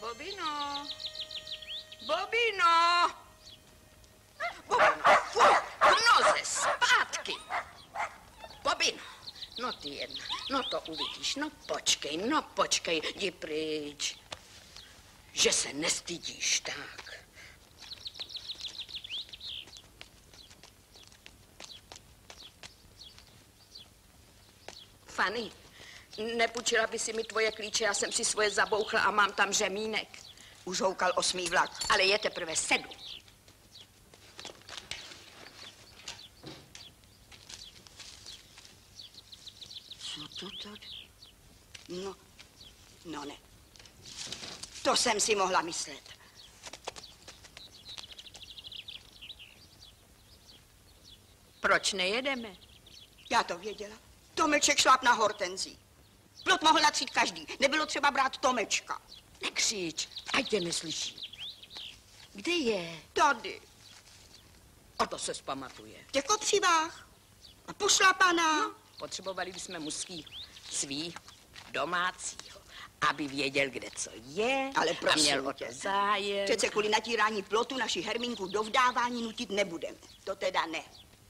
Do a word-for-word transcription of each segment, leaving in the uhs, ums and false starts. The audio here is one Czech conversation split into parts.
Bobino! Bobino! Fuj, v noze, zpátky! Bobino, no ty jedna, no to uvidíš, no počkej, no počkej, jdi pryč. Že se nestydíš, tak. Fanny, nepůjčila by si mi tvoje klíče, já jsem si svoje zabouchla a mám tam řemínek. Už houkal osmý vlak. Ale je teprve sedm. Co to tady? No, no ne. To jsem si mohla myslet. Proč nejedeme? Já to věděla. Tomeček šláp na hortenzí. Plot mohl natřít každý. Nebylo třeba brát Tomečka. Nekřič, ať tě neslyší. Kde je? Tady. A to se zpamatuje. V těch kopřivách. A pošlapaná. No, potřebovali bychom mužský svý domácího, aby věděl, kde co je. Ale a prosím měl o to tě. zájem. Přece kvůli natírání plotu naši Herminku do vdávání nutit nebudeme. To teda ne.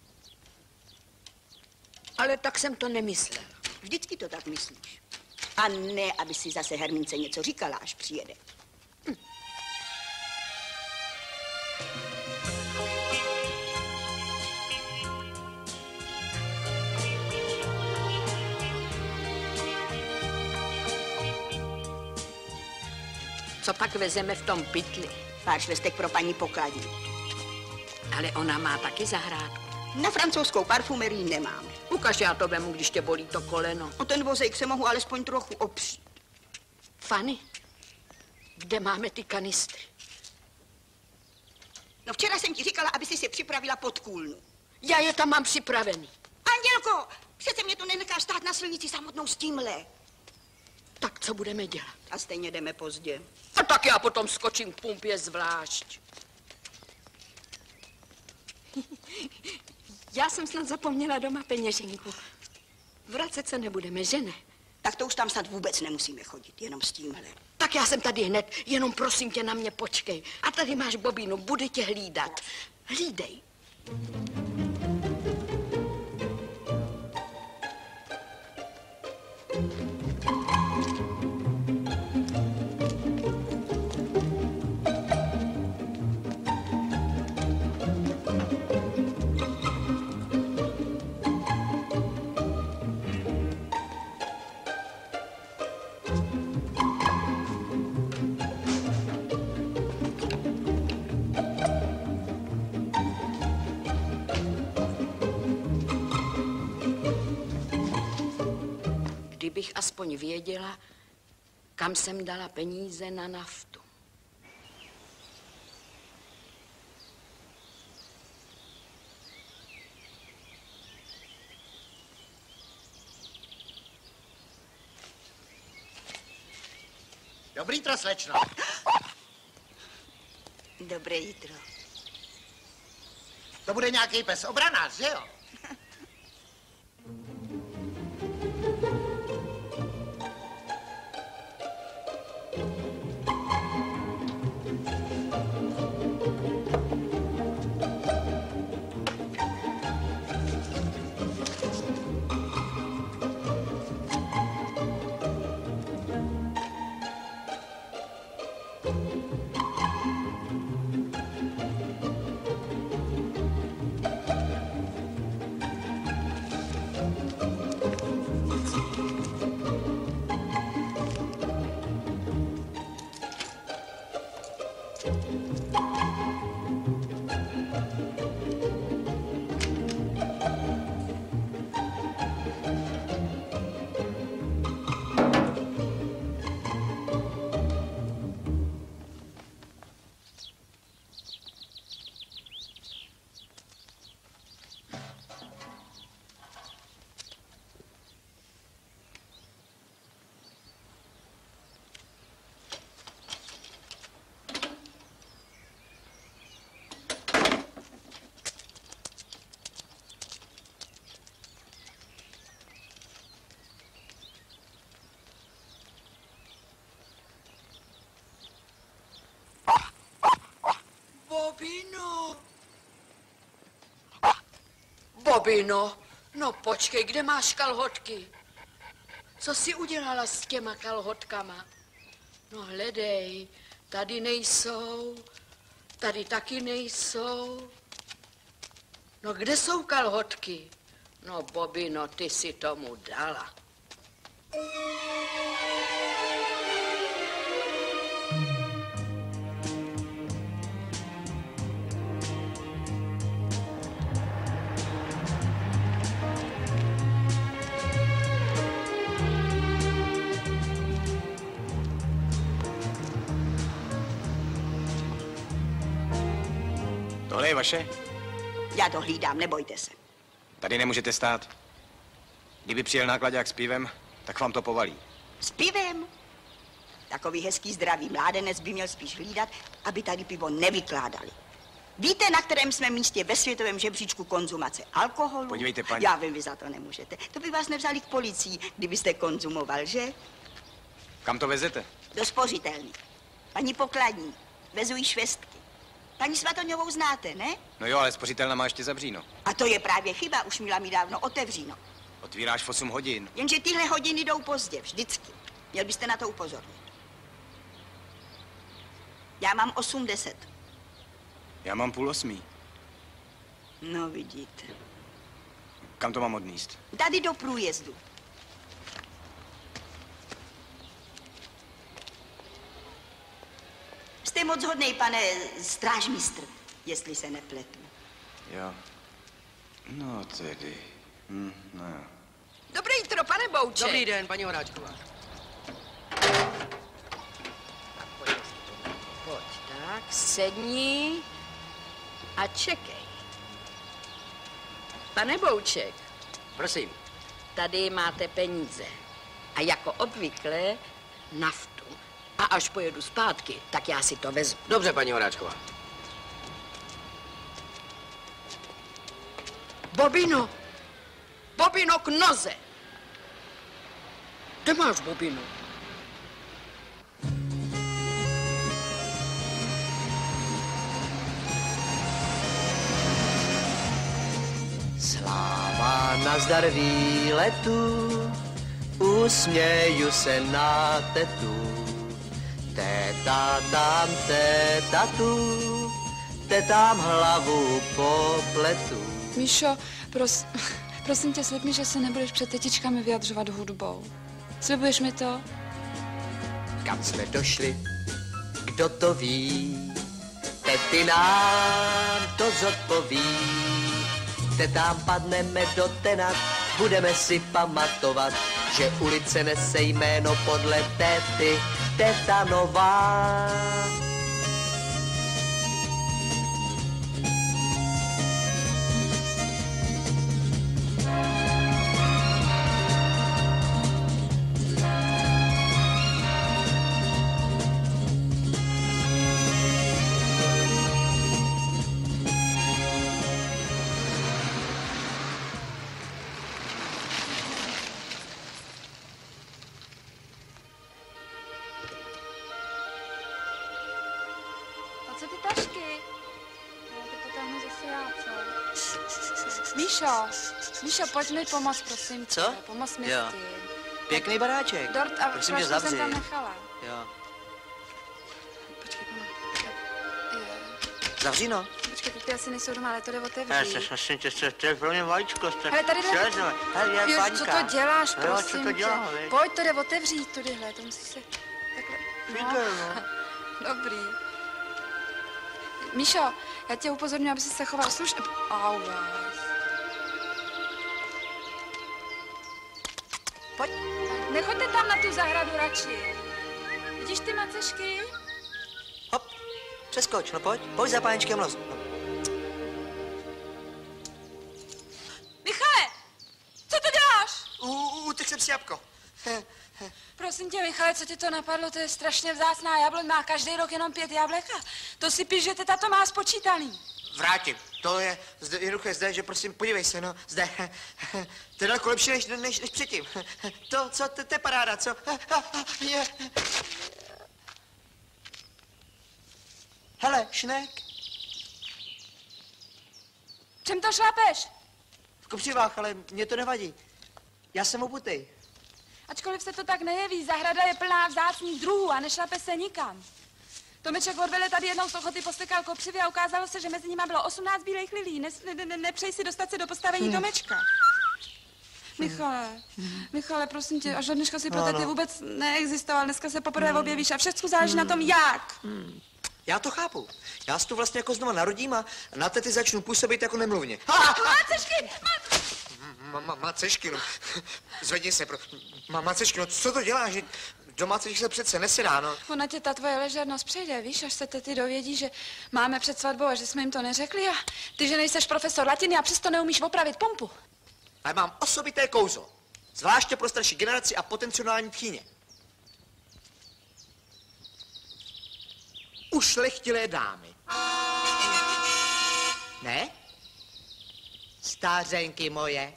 Ale tak jsem to nemyslel. Vždycky to tak myslíš. A ne, aby si zase Hermince něco říkala, až přijede. Hm. Co pak vezeme v tom pytli? Pár švestek pro paní pokladní. Ale ona má taky zahrádku. Na francouzskou parfumerii nemáme. Ukaž, já to vemu, když tě bolí to koleno. O ten vozejk se mohu alespoň trochu opřít. Fanny, kde máme ty kanistry? No včera jsem ti říkala, aby si si připravila podkůlnu. Já je tam mám připravený. Andělko, přece mě to nenecháš stát na silnici samotnou s tímhle. Tak co budeme dělat? A stejně jdeme pozdě. A tak já potom skočím k pumpě zvlášť. Já jsem snad zapomněla doma peněženku. Vracet se nebudeme, že ne? Tak to už tam snad vůbec nemusíme chodit, jenom s tímhle. Tak já jsem tady hned, jenom prosím tě na mě počkej. A tady máš bobínu, budu tě hlídat. Hlídej. Kdybych aspoň věděla, kam jsem dala peníze na naftu. Dobrý jitro, slečno. Dobré jitro. To bude nějaký pes obranář, že jo? Bobino. Bobino, no počkej, kde máš kalhotky? Co jsi udělala s těma kalhotkama? No hledej, tady nejsou, tady taky nejsou. No kde jsou kalhotky? No Bobino, ty si tomu dala. Tohle je vaše? Já to hlídám, nebojte se. Tady nemůžete stát. Kdyby přijel nákladák s pivem, tak vám to povalí. S pivem? Takový hezký zdravý mládenec by měl spíš hlídat, aby tady pivo nevykládali. Víte, na kterém jsme místě ve světovém žebříčku konzumace alkoholu? Podívejte, paní. Já vím, vy za to nemůžete. To by vás nevzali k policii, kdybyste konzumoval, že? Kam to vezete? Do spořitelny. Paní pokladní. Vezu jí švestky. Paní Svatoňovou znáte, ne? No jo, ale spořitelna má ještě zavříno. A to je právě chyba, už měla mi dávno otevříno. Otvíráš v osm hodin. Jenže tyhle hodiny jdou pozdě, vždycky. Měl byste na to upozornit. Já mám osm deset. Já mám půl osmý. No, vidíte. Kam to mám odníst? Tady do průjezdu. Jste moc hodnej, pane strážmistr, jestli se nepletu. Jo. No tedy. Hm, no jo. Dobré jitro, pane Bouček. Dobrý den, paní Horáčková. Pojď, tak, sedni a čekej. Pane Bouček, Prosím. tady máte peníze. A jako obvykle naftu. A až pojedu zpátky, tak já si to vezmu. Dobře, paní Horáčková. Bobino! Bobino k noze! Kde máš Bobino? Sláva nazdar výletu, usměju se na tetu. Teta tam, teta tu, tetám hlavu po pletu. Míšo, pros, prosím tě, slib mi, že se nebudeš před tetičkami vyjadřovat hudbou. Slibuješ mi to? Kam jsme došli, kdo to ví? Tety nám to zodpoví. Tetám padneme do tenat, budeme si pamatovat, že ulice nese jméno podle tety, teta nová. A co ty tašky? Já to potáhnu zase já, co? Míšo, Míšo, pojď mi pomoct, prosím tě. Co? Pomoz mi Jo. s tím. Pěkný baráček. Dort a prosím tě, flašku zavři. jsem tam nechala. Jo. Počkej, pomoct. Je. Zavři, no. Počkej, ty asi nejsou doma, ale to jde Já otevřít. se prosím tě, to je pro mě vajíčko. Hele, tady jde... Hele, je Fíš, paňka. co to děláš, No jo, prosím co to dělám, tě. viď? Pojď, to jde otevřít, tudyhle, to musíš se... Takhle. Fígel, no. Dobrý. Míšo, já tě upozorňuji, aby si se choval slušně. Au, vás. Pojď. Nechoďte tam na tu zahradu radši. Vidíš ty macešky? Hop, přeskoč, no pojď. Pojď za páničkem los. No. Michale, co to děláš? Utek jsem si jabko. Prosím tě, Michale, co ti to napadlo? To je strašně vzácná jabloň, má každý rok jenom pět jablek a to si píš, že teta to má spočítaný. Vrátím. To je zde, jednoduché zde, že prosím, podívej se, no, zde. To je daleko lepší než, než, než předtím. To, co, to, to je paráda, co? Je. Hele, Šnek. Čem to šlapeš? V kopřivách, ale mě to nevadí. Já jsem obutej. Ačkoliv se to tak nejeví, zahrada je plná vzácných druhů a nešlape se nikam. Tomeček odvede tady jednou z ochoty postekal kopřivy a ukázalo se, že mezi nimi bylo osmnáct bílejch lilí. Ne, ne, ne, nepřej si dostat se do postavení Tomečka. Michale, Michale, prosím tě, až od dneška si pro tety vůbec neexistoval. Dneska se poprvé objevíš a všechno záleží na tom, jak. Hmm. Já to chápu. Já si tu vlastně jako znova narodím a na tety začnu působit jako nemluvně. Macešky! Macešky, no. Zvedni se, pro... Macešky, no co to děláš? Do macešky se přece nesedá, no. Ona tě ta tvoje ležernost přejde, víš, až se tety dovědí, že máme před svatbou a že jsme jim to neřekli a ty, že nejseš profesor latiny a přesto neumíš opravit pumpu. Ale mám osobité kouzlo. Zvláště pro starší generaci a potenciální tchýně. Ušlechtilé dámy. Ne? Stářenky moje.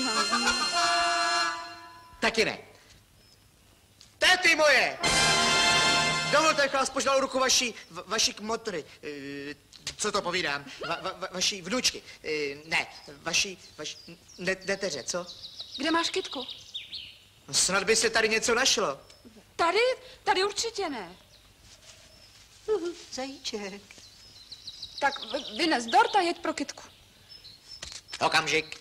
Taky ne. Téty moje! Dovolte, jak vás požádal ruku vaší, va, vaší kmotry. E, co to povídám? Va, va, va, vaší vnučky. E, ne, vaší, vaší, ne, neteře, co? Kde máš kytku? No, snad by se tady něco našlo. Tady? Tady určitě ne. Zajíček. Tak vynes dort a jeď pro kytku. Okamžik.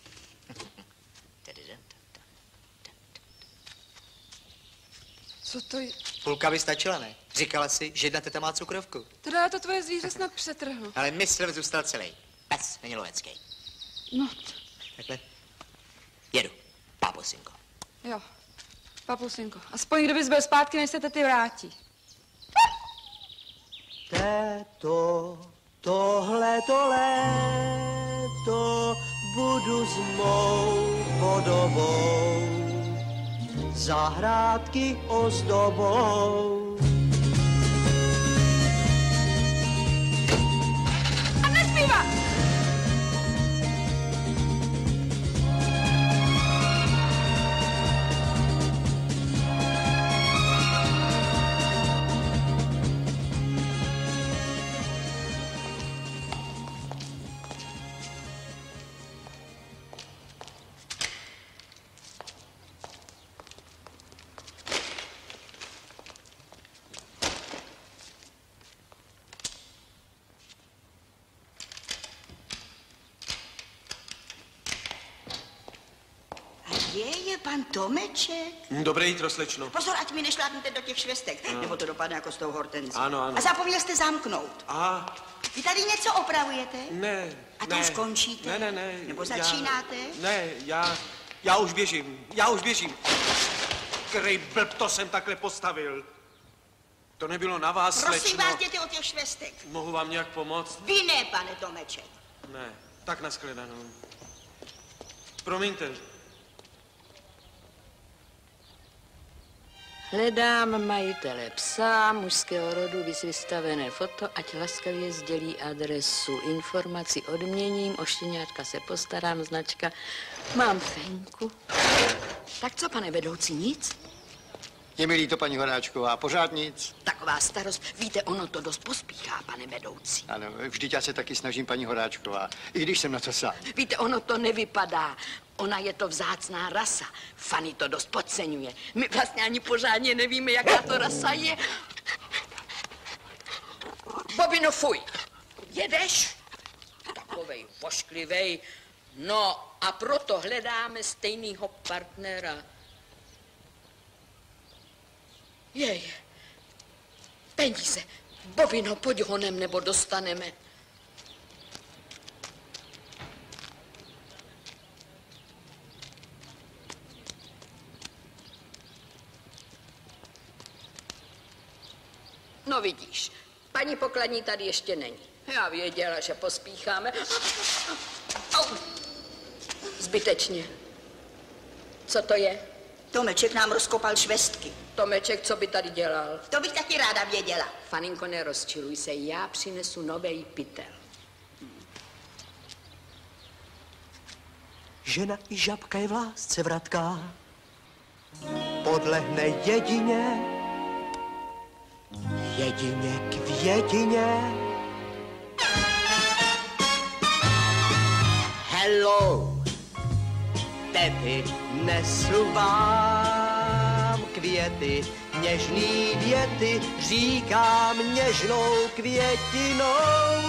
Co to je? Půlka by stačila, ne? Říkala si, že jedna teta má cukrovku. Teda já to tvoje zvíře snad přetrhnu. Ale mysl zůstal celý. Pes není lovecký. No. Takhle. Jedu. Papusinko. Jo. Papusinko. Aspoň kdybys byl zpátky, než se tety vrátí. Této, tohleto léto budu s mou podobou zahrádky ozdobou. A nespívá! Pan Tomeček? Dobré jítro, slečno. Pozor, ať mi nešlápnete do těch švestek, no. Nebo to dopadne jako s tou hortenzí. Ano, ano. A zapomněl jste zamknout. Aha. Vy tady něco opravujete? Ne, A to ne. už končíte? Ne, ne, ne. Nebo začínáte? Já, ne, já, já už běžím, já už běžím. Který blb to jsem takhle postavil. To nebylo na vás, Prosím slečno. vás, jděte od těch švestek. Mohu vám nějak pomoct? Vy ne, pane Tomeček. Ne, tak nashledanou. Promiňte. Hledám majitele psa mužského rodu, vys vystavené foto, ať laskavě sdělí adresu. Informaci odměním, o štěňátka se postarám, značka. Mám fenku. Tak co, pane vedoucí, nic? Je mi líto, paní Horáčková, pořád nic. Taková starost. Víte, ono to dost pospíchá, pane vedoucí. Ano, vždyť já se taky snažím, paní Horáčková, i když jsem na to sám. Víte, ono to nevypadá. Ona je to vzácná rasa. Fanny to dost podceňuje. My vlastně ani pořádně nevíme, jaká to rasa je. Bobino, fuj. Jedeš? Takovej vošklivej. No a proto hledáme stejného partnera. Jej, peníze. Bobino, pojď honem, nebo dostaneme. No vidíš, paní pokladní tady ještě není. Já věděla, že pospícháme. Au. Zbytečně. Co to je? Tomeček nám rozkopal švestky. Tomeček, co by tady dělal? To bych taky ráda věděla. Faninko, nerozčiluj se, já přinesu novej pytel. Žena i žabka je v lásce vratká, podlehne jedině, jedině k vědině. Hello, Tety, nesu vám květy, něžný věty, říkám něžnou květinou.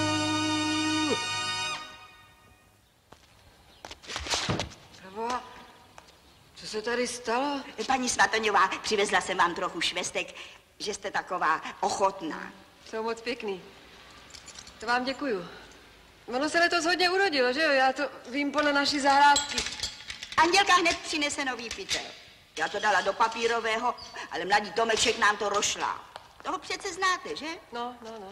Proboha, co se tady stalo? Paní Svatoňová, přivezla jsem vám trochu švestek, že jste taková ochotná. Jsou moc pěkný. To vám děkuju. Ono se letos hodně urodilo, že jo? Já to vím podle naší zahrádky. Andělka hned přinese nový pytel. Já to dala do papírového, ale mladý Tomeček nám to rošlá. Toho přece znáte, že? No, no, no.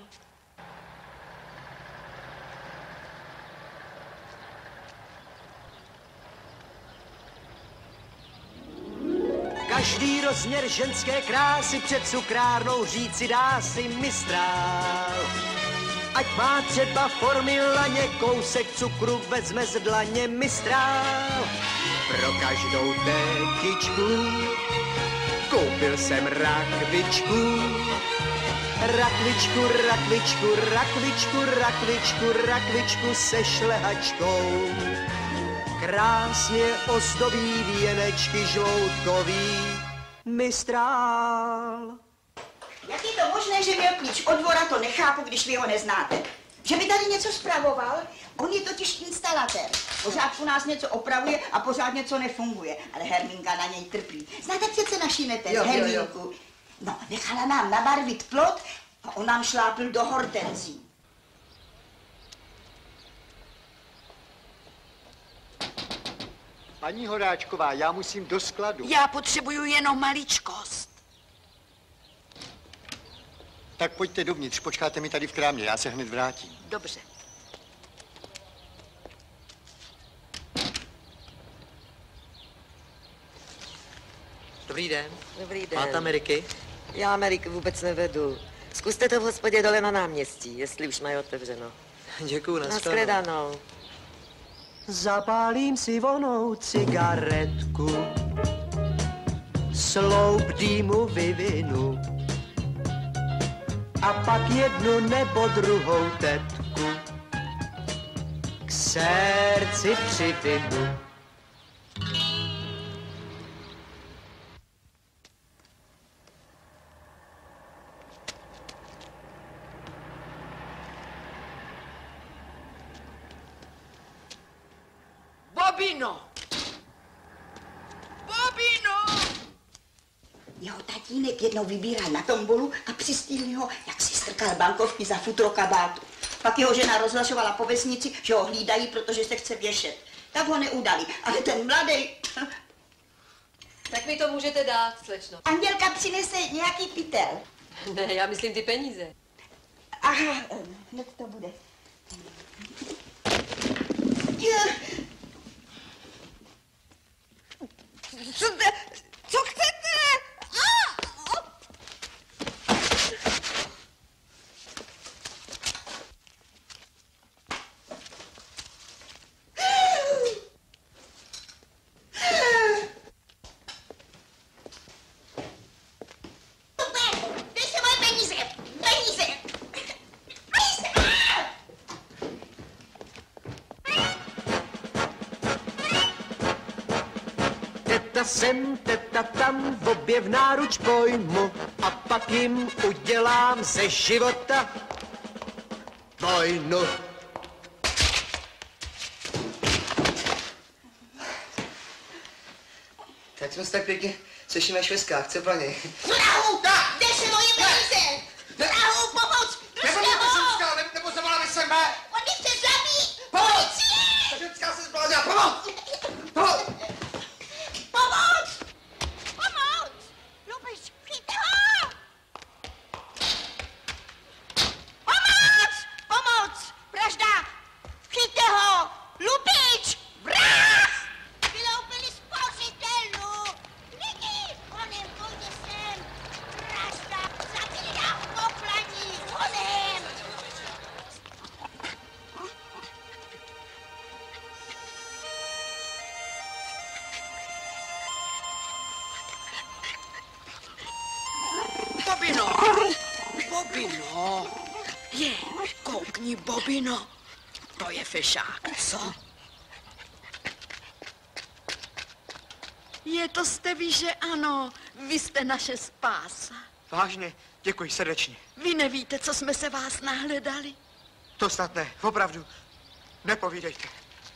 Každý rozměr ženské krásy před cukrárnou říci dá si mistrál. Ať má třeba formy laně, kousek cukru vezme z dlaně mistrál. Pro každou tetičku koupil jsem rakvičku. Rakvičku, rakvičku, rakvičku, rakvičku, rakvičku se šlehačkou. Krásně ozdobí věnečky žloutkový mistrál. Jak je to možné, že měl klíč od dvora, to nechápu, když vy ho neznáte. Že by tady něco spravoval? On je totiž instalatér. Pořád u nás něco opravuje a pořád něco nefunguje. Ale Herminka na něj trpí. Znáte přece naši netes, jo, Herminku? Jo, jo. No, nechala nám nabarvit plot a on nám šlápl do hortenzí. Paní Horáčková, já musím do skladu. Já potřebuju jenom maličkost. Tak pojďte dovnitř, počkáte mi tady v krámě, já se hned vrátím. Dobře. Dobrý den. Dobrý den. Máte Ameriky? Já Ameriku vůbec nevedu. Zkuste to v hospodě dole na náměstí, jestli už mají otevřeno. Děkuju, nashledanou. Nashledanou. Zapálím si vonou cigaretku, sloup dýmu vyvinu a pak jednu nebo druhou tetku k srdci připinu. Bobino! Bobino! Jeho tatínek jednou vybíral na tombolu a přistihli ho, jak si strkal bankovky za futro kabátu. Pak jeho žena rozhlašovala po vesnici, že ho hlídají, protože se chce věšet. Tak ho neudali, ale ten mladý. Tak mi to můžete dát, slečno. Andělka přinese nějaký pytel. Ne, já myslím ty peníze. Aha, hned to bude. Co, co chcete? Teta sem, teta tam, v obě v náruč pojmu a pak jim udělám ze života vojnu. Tak jsme se tak pěkně sešli na švestkách, co paní? Vrahu! Kde se moje peníze? Vrahu, pomoc! Nebo mě to jsem nebo zavoláme sem, mé! On mě chce zabít! Pomoc! Policii! Ta ženská se zblázila, pomoc! Pomoc! Pomoc! Pomoc! Lubiš, chyťte ho! Pomoc! Pomoc! Vražda! Chyťte ho! Lubič! Vrah! Vyloupili spořitelnu! Lidi! Honem, pojďte sem! Vražda! Zabili na poplaní! Honem! Bobino! Bobino! Je, koukni, Bobino. To je fešák, co? Je to jste vy, že ano. Vy jste naše spása. Vážně, děkuji srdečně. Vy nevíte, co jsme se vás nahledali? To snad ne, opravdu. Nepovídejte.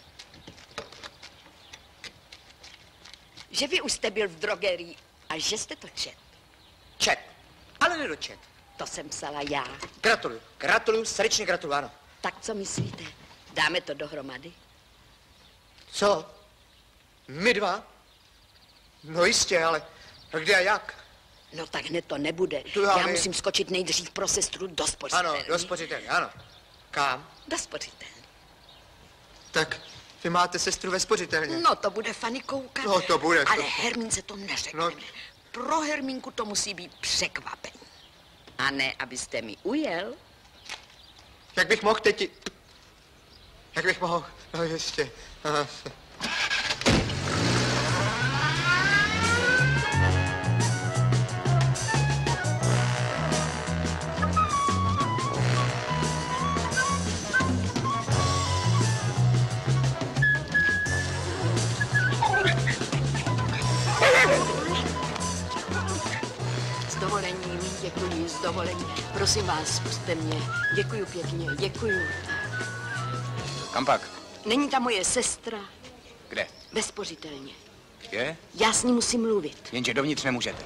Že vy už jste byl v drogerii a že jste to čet. Čet, ale nedočet. To jsem psala já. Gratuluju, gratuluju, srdečně gratuluju, ano. Tak co myslíte? Dáme to dohromady? Co? My dva? No jistě, ale kde a jak? No tak hned to nebude. Tu já já vím. musím skočit nejdřív pro sestru do spořitelny. Ano, do spořitelny, ano. Kam? Do spořitelny. Tak vy máte sestru ve spořitelně. No to bude Fanny koukat. No to bude. Ale To... Hermínce to neřekneme. No. Pro Hermínku to musí být překvapení. A ne, abyste mi ujel. Jak bych mohl teď... Jak bych mohl... No ještě... Aha. S dovolením, děkuji, s dovolením. Prosím vás, pusťte mě. Děkuju pěkně, děkuju. Kam pak? Není ta moje sestra Kde? ve spořitelně. Je? Já s ní musím mluvit. Jenže dovnitř nemůžete.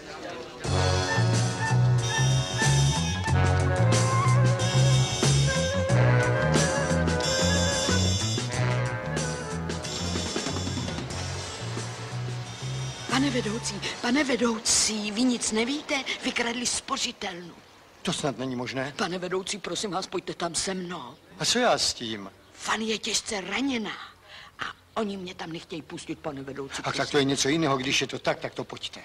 Pane vedoucí, pane vedoucí, vy nic nevíte? Vykradli spořitelnu. To snad není možné. Pane vedoucí, prosím vás, pojďte tam se mnou. A co já s tím? Fanny je těžce raněná a oni mě tam nechtějí pustit, pane vedoucí. Ach, tak to je něco jiného. Když je to tak, tak to pojďte.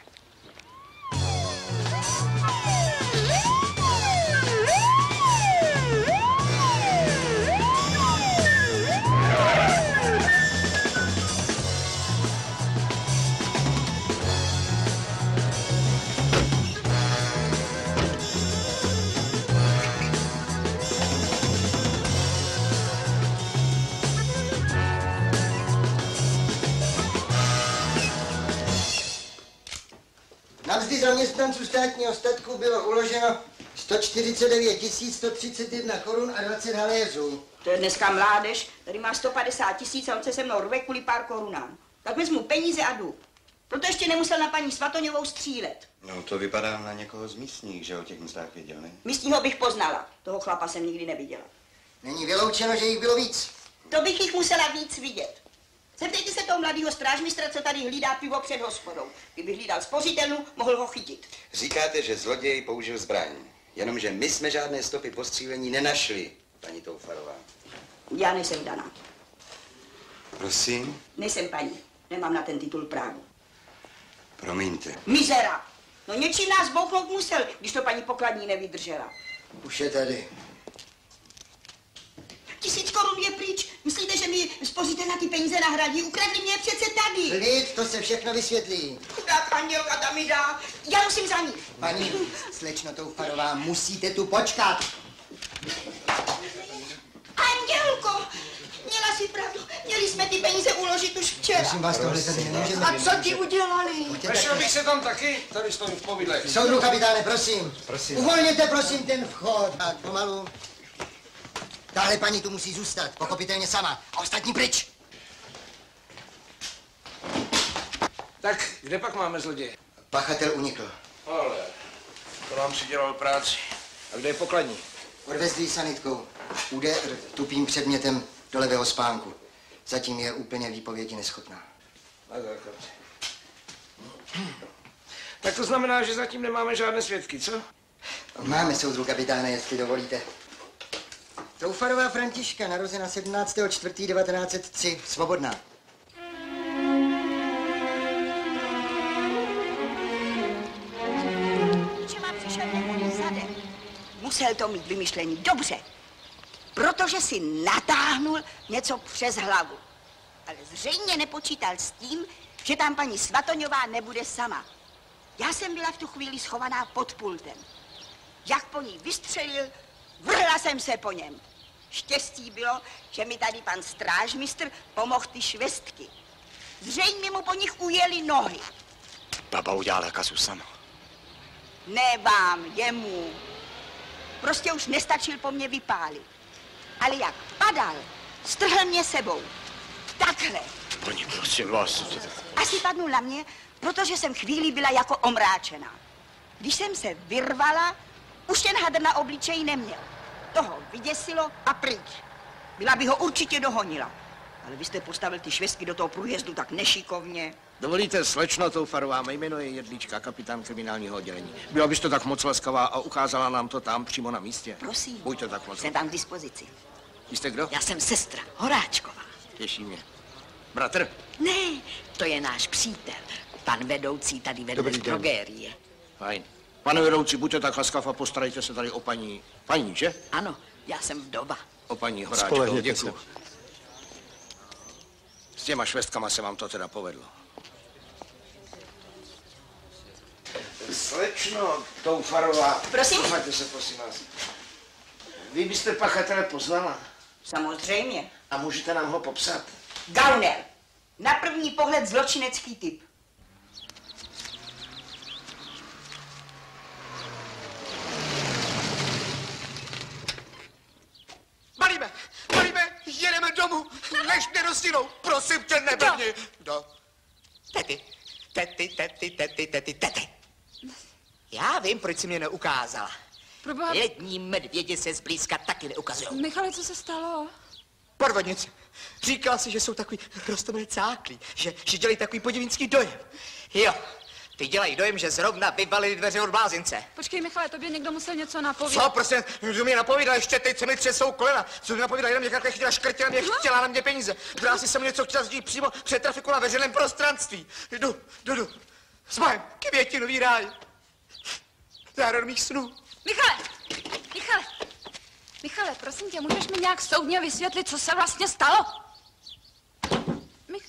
Na mzdy zaměstnanců státního statku bylo uloženo sto čtyřicet devět tisíc sto třicet jedna korun a dvacet haléřů. To je dneska mládež, tady má sto padesát tisíc a on se se mnou rve kvůli pár korunám. Tak vezmu peníze a jdu. Proto ještě nemusel na paní Svatoňovou střílet. No to vypadá na někoho z místních, že o těch mzdách věděl, ne? Místního bych poznala. Toho chlapa jsem nikdy neviděla. Není vyloučeno, že jich bylo víc. To bych jich musela víc vidět. Zeptejte se toho mladého strážmistra, co tady hlídá pivo před hospodou. Kdyby hlídal spořitelnu, mohl ho chytit. Říkáte, že zloděj použil zbraň. Jenomže my jsme žádné stopy postřílení nenašli, paní Toufarová. Já nejsem daná. Prosím? Nejsem paní. Nemám na ten titul právo. Promiňte. Mizera! No něčím nás bouchnout musel, když to paní pokladní nevydržela. Už je tady. Tisíc korun je pryč. Myslíte, že mi spořitelna ty peníze nahradí? Ukradli mě přece tady. Klid, to se všechno vysvětlí. Tak andělka tam mi dá. Já musím za ní. Paní slečno Toufarová, musíte tu počkat. Andělko, měla si pravdu. Měli jsme ty peníze uložit už včera. Prosím vás, tohle tady nemůžeme. A co ti udělali? Vešel bych se tam taky, tady stojím v povidle. Soudru kapitáne, prosím. Prosím. Uvolněte, prosím, ten vchod. Tak, pomalu. Tahle paní tu musí zůstat, pochopitelně sama. A ostatní pryč. Tak, kde pak máme zloděje? Pachatel unikl. Ale, to nám si dělal práci. A kde je pokladní? Odvezli ji sanitkou. Ude tupým předmětem do levého spánku. Zatím je úplně výpovědi neschopná. Na základě. Tak to znamená, že zatím nemáme žádné svědky, co? Máme, soudru kapitáne, jestli dovolíte. Toufarová Františka, narozena sedmnáctého čtvrtého devatenáct set tři, svobodná. Čema přišel nemohli zadem. Musel to mít vymyšlení dobře, protože si natáhnul něco přes hlavu. Ale zřejmě nepočítal s tím, že tam paní Svatoňová nebude sama. Já jsem byla v tu chvíli schovaná pod pultem. Jak po ní vystřelil, vrhla jsem se po něm. Štěstí bylo, že mi tady pan strážmistr pomohl ty švestky. Zřejmě mu po nich ujeli nohy. Baba udělala kazu sama. Ne vám, jemu. Prostě už nestačil po mně vypálit. Ale jak padal, strhl mě sebou. Takhle. Paní, prosím vás. Asi padnul na mě, protože jsem chvíli byla jako omráčená. Když jsem se vyrvala, už ten hadr na obličeji neměl. Toho vyděsilo a pryč. Byla by ho určitě dohonila. Ale vy jste postavil ty švestky do toho průjezdu tak nešikovně. Dovolíte, slečno Toufarová, mé jméno je Jedlička, kapitán kriminálního oddělení. Byla byste tak moc laskavá a ukázala nám to tam přímo na místě? Prosím. Buďte tak moc. Jsem tam k dispozici. Jste kdo? Já jsem sestra Horáčková. Těší mě. Bratr? Ne, to je náš přítel. Pan vedoucí tady vedle z drogérie. Fajn. Pane vedoucí, buďte tak laskav a postarejte se tady o paní... Paní, že? Ano, já jsem vdova. O paní Horáčkovou, děkuji. S těma švestkama se vám to teda povedlo. Slečno Toufarová. Prosím? Posaďte se, prosím vás. Vy byste pachatele poznala. Samozřejmě. A můžete nám ho popsat? Gauner. Na první pohled zločinecký typ. Malíme, malíme, jedeme domů, než mě dostinou. Prosím tě, nebrni. Kdo? Tety, tety, tety, tety, tety, tety. Já vím, proč jsi mě neukázala. Proboha... Jední medvědi se zblízka taky neukazují. Michale, co se stalo? Podvodnice. Říkala si, že jsou takový rostomilé cáklí, že, že dělají takový podivínský dojem. Jo, ty dělají dojem, že zrovna vybalili dveře od blázince. Počkej, Michale, tobě někdo musel něco napovědět. Co, prostě, kdo mě napovídal, ještě teď se mi třesou kolena. Co mi napovídal, jenom někde chtěla škrtila mě, chtěla na mě peníze. Druhá si se mi něco chtěla říct přímo před trafiku na veřejném prostranství. Jdu, jdu, jdu. S mojem květinový ráj. Zárod mých snů. Michale! Michale! Michale, prosím tě, můžeš mi nějak soudně vysvětlit, co se vlastně stalo? Mich...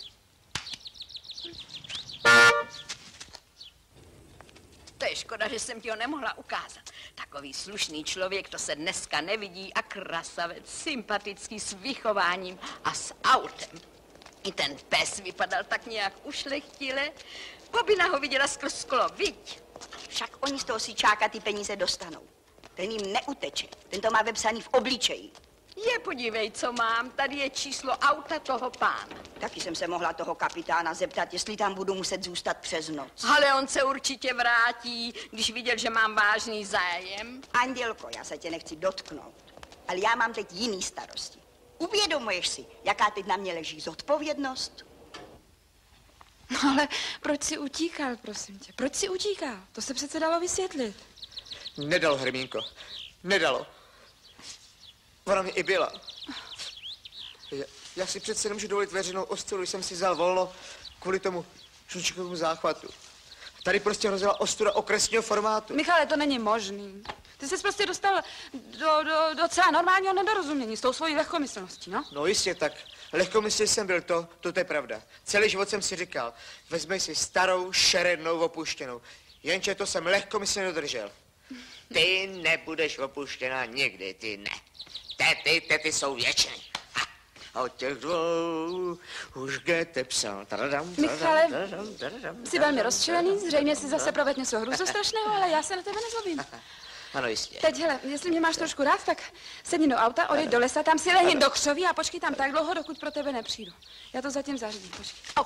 To je škoda, že jsem ti ho nemohla ukázat. Takový slušný člověk, to se dneska nevidí a krasavec, sympatický, s vychováním a s autem. I ten pes vypadal tak nějak ušlechtile. Bobina ho viděla skrz sklo, viď? Však oni z toho sičáka ty peníze dostanou. Ten jim neuteče. Ten to má vepsaný v obličeji. Je, podívej, co mám. Tady je číslo auta toho pána. Taky jsem se mohla toho kapitána zeptat, jestli tam budu muset zůstat přes noc. Ale on se určitě vrátí, když viděl, že mám vážný zájem. Andělko, já se tě nechci dotknout, ale já mám teď jiný starosti. Uvědomuješ si, jaká teď na mě leží zodpovědnost? No ale proč si utíkal, prosím tě? Proč si utíkal? To se přece dalo vysvětlit. Nedalo, Hermínko. Nedalo. Ona mi i byla. Já, já si přece nemůžu dovolit veřejnou ostudu, když jsem si vzal volno kvůli tomu žlučkovému záchvatu. Tady prostě hrozila ostuda okresního formátu. Michale, to není možný. Ty jsi prostě dostal do, do, do celá normálního nedorozumění s tou svojí lehkomyslností, no? No jistě, tak lehkomyslný jsem byl to, to je pravda. Celý život jsem si říkal, vezmi si starou, šerednou, opuštěnou. Jenže to jsem lehkomyslně dodržel. Ty nebudeš opuštěná nikdy, ty ne. Tety, tety jsou věčný. A od těch dvou už Goethe psal. Taradam, Michale, taradam, taradam, jsi velmi rozčilený, zřejmě si zase provedl něco hruzostrašného, ale já se na tebe nezlobím. Ano, jistě. Teď, hele, jestli mě máš trošku rád, tak sedni do auta, odejď do lesa, tam si lehni do křoví a počkej tam tak dlouho, dokud pro tebe nepřijdu. Já to zatím zařídím, počkej. Oh.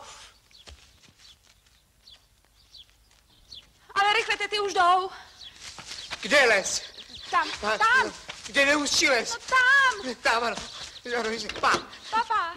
Ale rychle, tety už jdou. Kde je les? Tam, tam. Kde je neústí les? No tam. Tam, ano. Ano, jistě. Pán. Papa.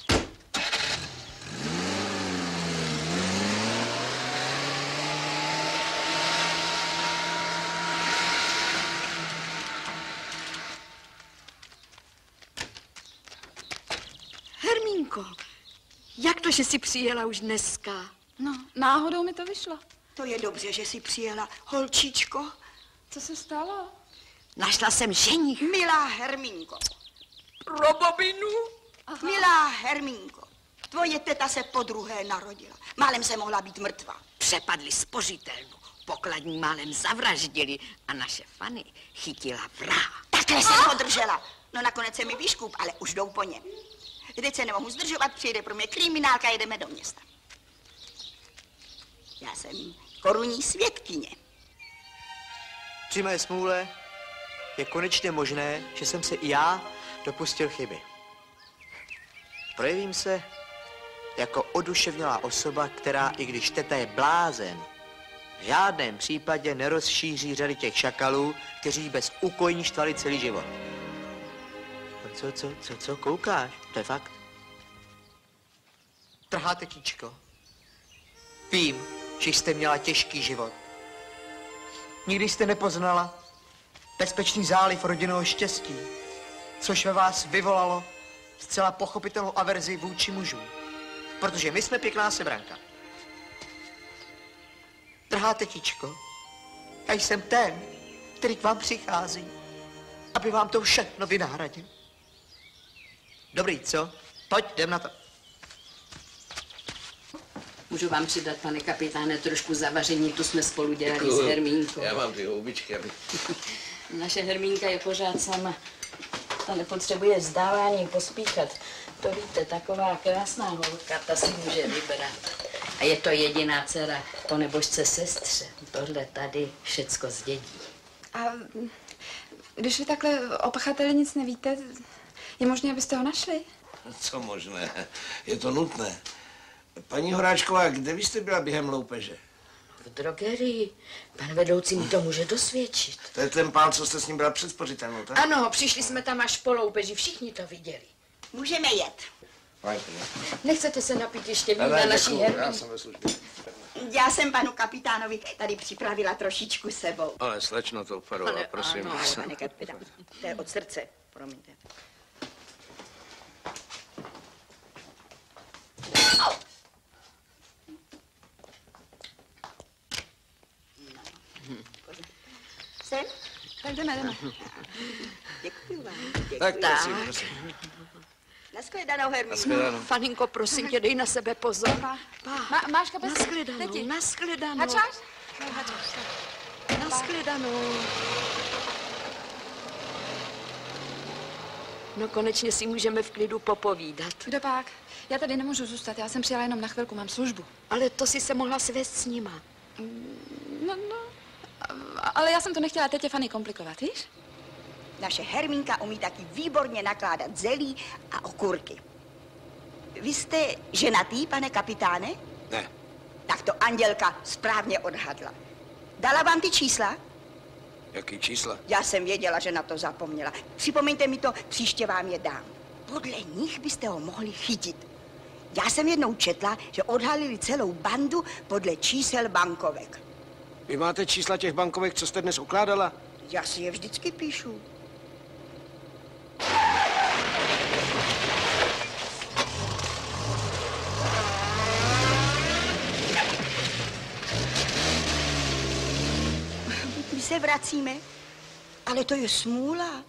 Hermínko, jak to, že jsi přijela už dneska? No, náhodou mi to vyšlo. To je dobře, že jsi přijela, holčičko. Co se stalo? Našla jsem ženich. Milá Hermínko. Pro Bobinu? Aha. Milá Hermínko, tvoje teta se podruhé narodila. Málem se mohla být mrtvá. Přepadli spořitelnu, pokladní málem zavraždili a naše Fanny chytila vraha. Takhle jsem ho držela. No nakonec se mi vyškup, ale už jdou po něm. Teď se nemohu zdržovat, přijde pro mě kriminálka, jedeme do města. Já jsem korunní svědkyně. Při mé smůle je konečně možné, že jsem se i já dopustil chyby. Projevím se jako oduševnělá osoba, která, i když teta je blázen, v žádném případě nerozšíří řady těch šakalů, kteří bez ukojení štvali celý život. No co, co, co, co koukáš? To je fakt. Trhá tetičko. Vím, že jste měla těžký život. Nikdy jste nepoznala bezpečný záliv rodinného štěstí, což ve vás vyvolalo zcela pochopitelnou averzi vůči mužům. Protože my jsme pěkná sebranka. Drahá tetičko, já jsem ten, který k vám přichází, aby vám to všechno vynahradil. Dobrý, co? Pojď, jdem na to. Můžu vám přidat, pane kapitáne, trošku zavaření, tu jsme spolu dělali Děkuju. S Hermínkou. Já mám ty houbičky, aby... Naše Hermínka je pořád sama. Ta nepotřebuje vzdávání, pospíchat. To víte, taková krásná holka, ta si může vybrat. A je to jediná dcera po nebožce sestře. Tohle tady všecko zdědí. A když vy takhle o pachateli nic nevíte, je možné, abyste ho našli? Co možné? Je to nutné. Paní Horáčková, kde vy jste byla během loupeže? V drogerii. Pan vedoucí mi to může dosvědčit. To je ten pán, co jste s ním byla před spořitelnou, tak? Ano, přišli jsme tam až po loupeži, všichni to viděli. Můžeme jet. Nechcete se napít ještě vína Ne, naší děkuju, Hermínky? já jsem ve službě. Já jsem panu kapitánovi tady připravila trošičku sebou. Ale slečno Toufarová, Pane, prosím ano, vás. pane kapitán, to je od srdce, promiňte. Au. Sem? Tak jdeme, jdeme. Děkuji vám. Tak, Děkuji. prosím, prosím. Nashledanou, Hermínko. Nashledanou. Faninko, prosím tě, dej na sebe pozor. Pa, Má, máš kapesy? Nashledanou, Teti. nashledanou. Hačáš? No, hačáš. Nashledanou. No konečně si můžeme v klidu popovídat. Kdo pak? Já tady nemůžu zůstat, já jsem přijela jenom na chvilku, mám službu. Ale to si se mohla svést s nima. No, no, ale já jsem to nechtěla tetě Fanny komplikovat, víš? Naše Hermínka umí taky výborně nakládat zelí a okurky. Vy jste ženatý, pane kapitáne? Ne. Tak to Andělka správně odhadla. Dala vám ty čísla? Jaký čísla? Já jsem věděla, že na to zapomněla. Připomeňte mi to, příště vám je dám. Podle nich byste ho mohli chytit. Já jsem jednou četla, že odhalili celou bandu podle čísel bankovek. Vy máte čísla těch bankovek, co jste dnes ukládala? Já si je vždycky píšu. My se vracíme, ale to je smůla.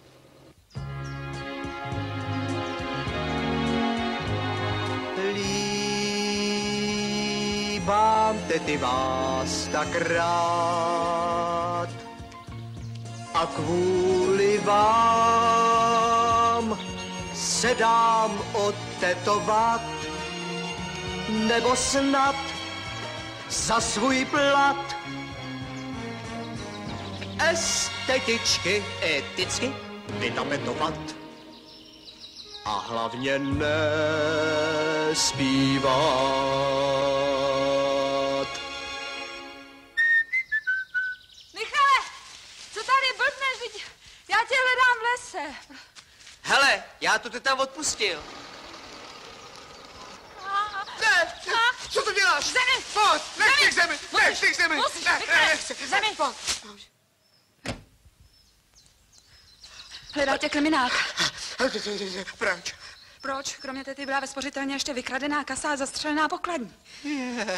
Líbám tety vás tak rád a kvůli vám se dám otetovat, nebo snad za svůj plat estetičky eticky vytapetovat a hlavně nespívat. Michale, co tady blbneš? Vždyť já tě hledám v lese. Hele, já to teta odpustil. Ne, co to děláš? Zemi! Pojď, nech zemi, nech zemi. Musíš, Ne, Michale, ne, nechci. zemi! Hledal tě kriminálka. Proč? Proč? Kromě tety byla ve spořitelně ještě vykradená kasa a zastřelená pokladní. Yeah.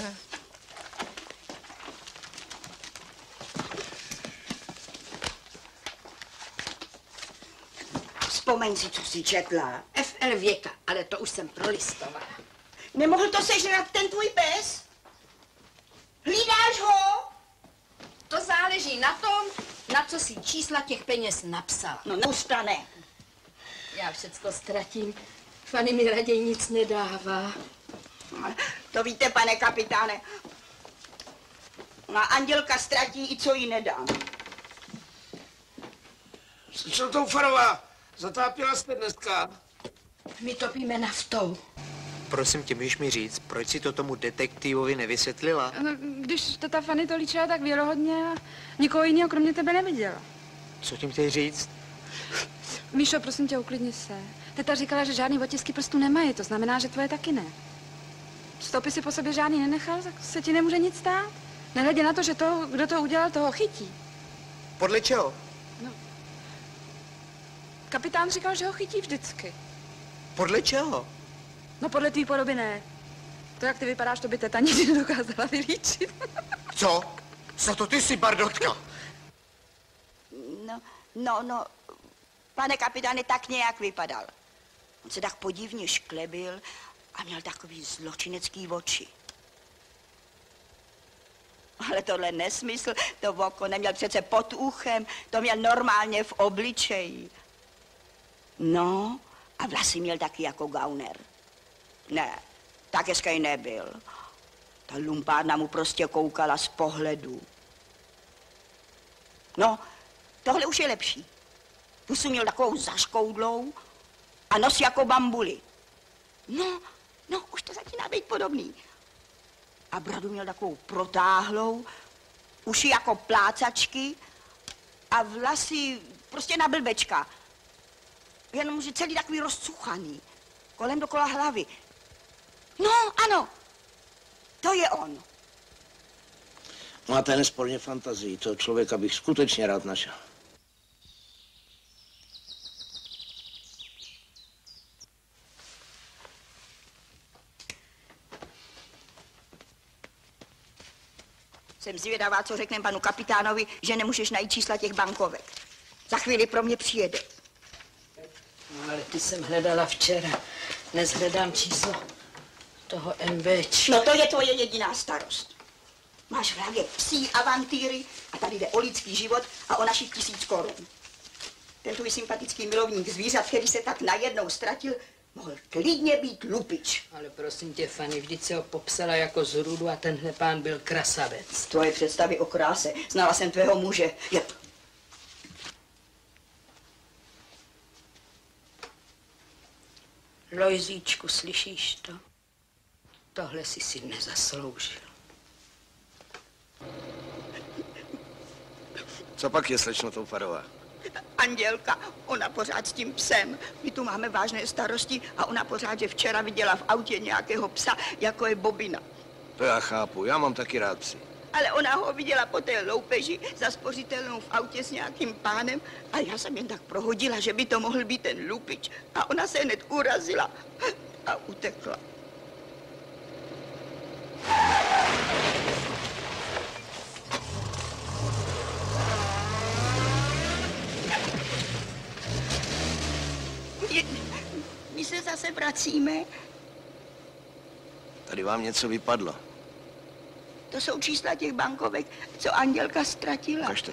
Vzpomeň si, co jsi četla. F L Věka, ale to už jsem prolistovala. Nemohl to sežrat ten tvůj pes? Hlídáš ho? To záleží na tom, na co si čísla těch peněz napsala. No, neustane. Já všecko ztratím. Fanny mi raději nic nedává. To víte, pane kapitáne, No a Andělka ztratí i co jí nedám. Slyšel Toufarová, zatápěla jste dneska? My topíme naftou. Prosím tě, můžeš mi říct, proč si to tomu detektivovi nevysvětlila? No, když teta Fanny to líčila tak věrohodně a nikoho jiného kromě tebe neviděla. Co tím chtějí říct? Míšo, prosím tě, uklidni se. Teta říkala, že žádný otisky prstů nemají, to znamená, že tvoje taky ne. Stopy si po sobě žádný nenechal, tak se ti nemůže nic stát. Nehledě na to, že toho, kdo to udělal, toho chytí. Podle čeho? No. Kapitán říkal, že ho chytí vždycky. Podle čeho? No podle tvý podoby ne. To, jak ty vypadáš, to by teta nikdy nedokázala vylíčit. Co? Co to ty jsi, bardotka? No, no, no, pane kapitáne, tak nějak vypadal. On se tak podivně šklebil a měl takový zločinecký oči. Ale tohle nesmysl, to oko neměl přece pod uchem, to měl normálně v obličeji. No, a vlasy měl taky jako gauner. Ne, tak hezký nebyl. Ta lumpárna mu prostě koukala z pohledu. No, tohle už je lepší. Pusu měl takovou zaškoudlou a nos jako bambuli. No, no, už to začíná být podobný. A bradu měl takovou protáhlou, uši jako plácačky a vlasy prostě na blbečka. Jenomže celý takový rozcuchaný, kolem dokola hlavy. No, ano, to je on. Máte nesporně fantazii, toho člověka bych skutečně rád našel. Jsem zvědavá, co řekne panu kapitánovi, že nemůžeš najít čísla těch bankovek. Za chvíli pro mě přijede. No, ale ty jsem hledala včera. Dnes hledám číslo toho MBčka. No to je tvoje jediná starost. Máš v hlavě psí avantýry a tady jde o lidský život a o našich tisíc korun. Ten tvůj sympatický milovník zvířat, který se tak najednou ztratil, mohl klidně být lupič. Ale prosím tě, Fanny, vždyť se ho popsala jako zrůdu a tenhle pán byl krasavec. Tvoje představy o kráse. Znala jsem tvého muže. Je... Lojzíčku, slyšíš to? Tohle jsi si nezasloužil. Co pak je, slečno Toufarová? Andělka, ona pořád s tím psem. My tu máme vážné starosti a ona pořád, že včera viděla v autě nějakého psa, jako je Bobina. To já chápu, já mám taky rád psy. Ale ona ho viděla po té loupeži za spořitelnou v autě s nějakým pánem a já jsem jen tak prohodila, že by to mohl být ten lupič. A ona se hned urazila a utekla. My se zase vracíme. Tady vám něco vypadlo. To jsou čísla těch bankovek, co Andělka ztratila. Ukažte.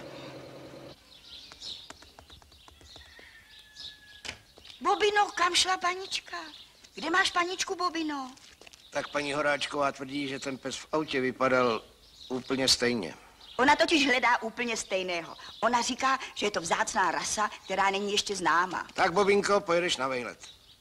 Bobino, kam šla panička? Kde máš paničku, Bobino? Tak paní Horáčková tvrdí, že ten pes v autě vypadal úplně stejně. Ona totiž hledá úplně stejného. Ona říká, že je to vzácná rasa, která není ještě známá. Tak, Bobinko, pojedeš na vejlet.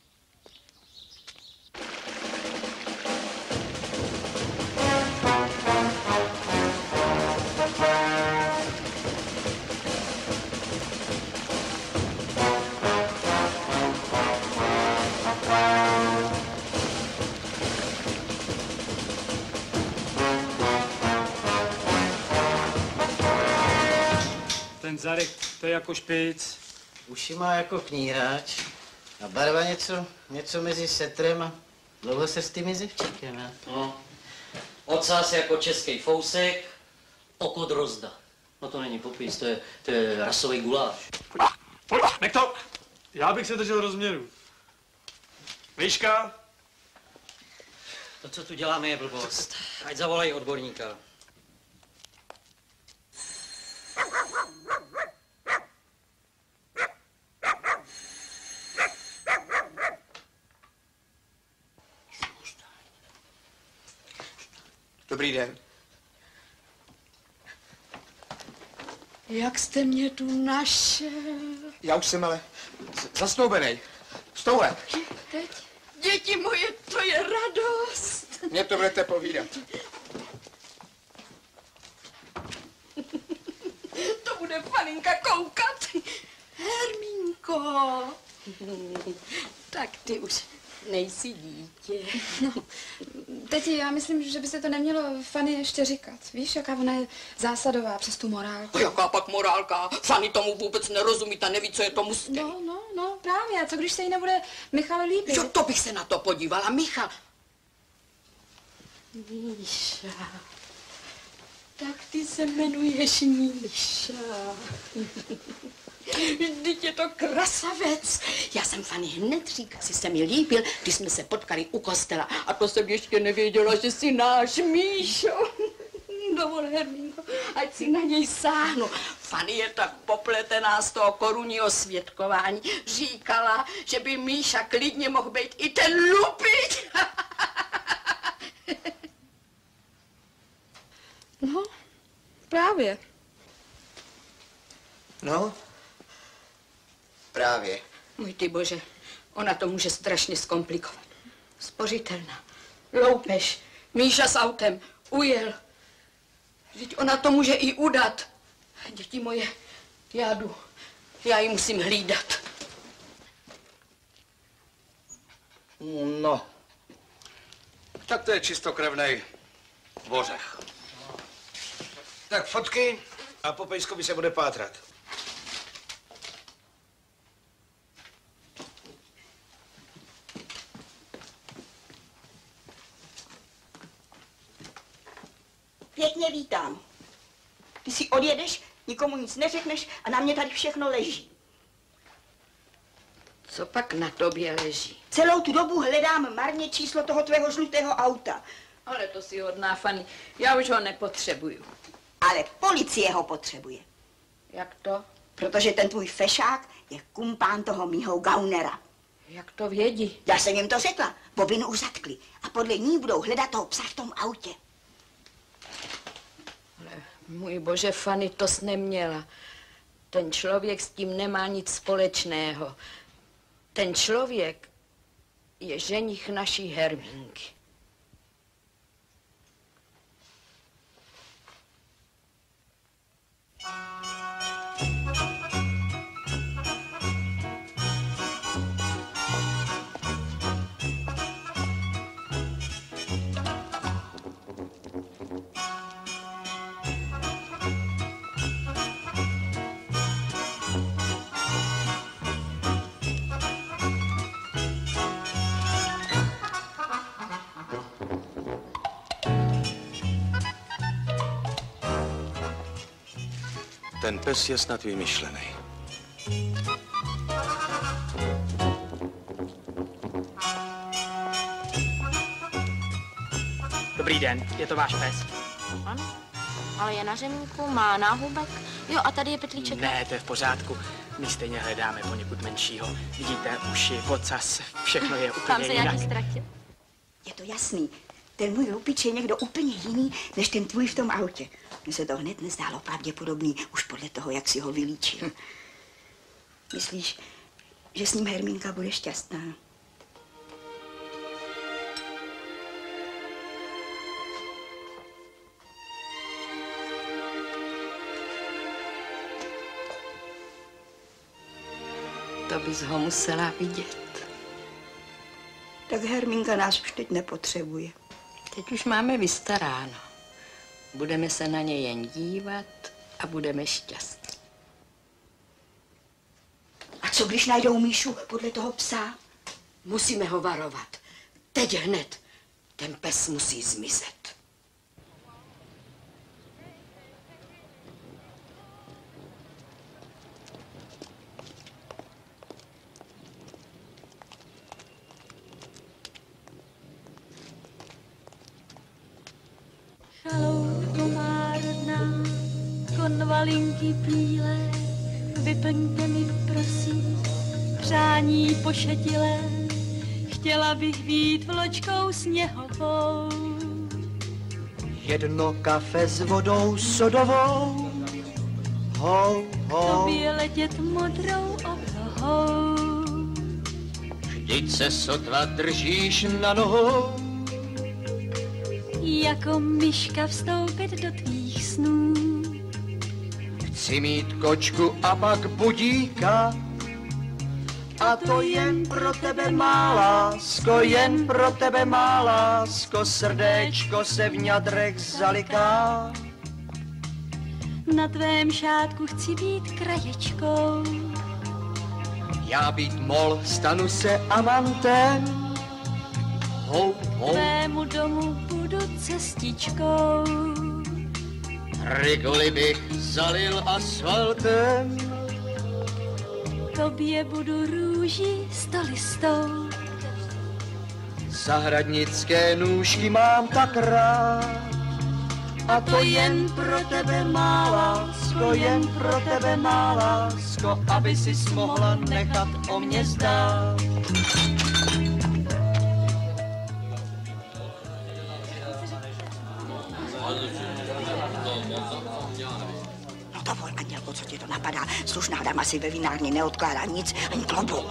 Ten zadek, to je jako špic. Uši má jako kníráč a barva něco, něco mezi setrem a dlouhosrstým jezevčíkem. Ne? No. Ocas jako český fousek, oko drozda. No to není popis, to je, to je rasový guláš. Nech to! Já bych se držel rozměru. Výška? To, co tu děláme, je blbost. Ať zavolají odborníka. Dobrý den. Jak jste mě tu našel? Já už jsem ale z- zastoubenej. Stoule. Teď, děti moje, to je radost. Mě to budete povídat. To bude faninka koukat. Hermínko. Tak ty už nejsi dítě. No, teti, já myslím, že by se to nemělo Fanny ještě říkat. Víš, jaká ona je zásadová přes tu morálku. Jaká pak morálka? Fanny tomu vůbec nerozumí, ta neví, co je to mužství. No, no, no, právě. A co když se jí nebude Michal líbit? Jo, to bych se na to podívala. Michal. Míša. Tak ty se jmenuješ Míša. Vždyť je to krasavec. Já jsem Fanny hned říkala, že se mi líbil, když jsme se potkali u kostela. A to jsem ještě nevěděla, že jsi náš Míšo. Dovol, Hermínko, ať si na něj sáhnu. Fanny je tak popletená z toho korunního svědkování. Říkala, že by Míša klidně mohl být i ten lupič. No, právě. No, právě. Můj ty bože, ona to může strašně zkomplikovat. Spořitelná, loupež, Míša s autem, ujel. Vždyť ona to může i udat. Děti moje, já jdu, já ji musím hlídat. No, tak to je čistokrevnej ořech. Tak fotky a po Pejskovi se bude pátrat. Pěkně vítám. Ty si odjedeš, nikomu nic neřekneš a na mě tady všechno leží. Co pak na tobě leží? Celou tu dobu hledám marně číslo toho tvého žlutého auta. Ale to si hodná, Fanny, já už ho nepotřebuju. Ale policie ho potřebuje. Jak to? Protože ten tvůj fešák je kumpán toho mýho gaunera. Jak to vědí? Já jsem jim to řekla. Bobinu už zatkli. A podle ní budou hledat toho psa v tom autě. Můj bože, Fanny, to jsi neměla. Ten člověk s tím nemá nic společného. Ten člověk je ženich naší Hermínky. Ten pes je snad vymyšlený. Dobrý den, je to váš pes? Ano, ale je na řemínku, má náhubek. Jo, a tady je pytlíček. Ne, to je v pořádku. My stejně hledáme poněkud menšího. Vidíte, uši, ocas, všechno je úplně Tam se jinak. nějaký ztratil. Je to jasný. Ten můj lupič je někdo úplně jiný, než ten tvůj v tom autě. Mně se to hned nezdálo pravděpodobný, už podle toho, jak si ho vylíčil. Myslíš, že s ním Hermínka bude šťastná? To bys ho musela vidět. Tak Hermínka nás už teď nepotřebuje. Teď už máme vystaráno. Budeme se na ně jen dívat a budeme šťastní. A co když najdou Míšu podle toho psa? Musíme ho varovat. Teď hned. Ten pes musí zmizet. Šaloupko má rodná, konvalinky bílé, vyplňte mi prosím přání pošetilé. Chtěla bych být vločkou sněhovou. Jedno kafe s vodou sodovou, Ho, ho. Tobě letět modrou oblohou. Vždyť se sotva držíš na nohou. Jako myška vstoupit do tvých snů. Chci mít kočku a pak budíka. A to jen pro tebe má lásko, jen pro tebe má lásko, srdéčko se v ňadrech zaliká. Na tvém šátku chci být kraječkou. Já být mol, stanu se amantem. Hou, hou. Tvému domu budu cestičkou. Rigoli bych zalil asfaltem. Tobě budu růží stolistou. Zahradnické nůžky mám tak rád. A to jen pro tebe má lásko, jen pro tebe má lásko, aby sis mohla nechat o mě zdát. No to vol, Andělko, co tě to napadá? Slušná dáma si ve vinárně neodkládá nic, ani klobouk.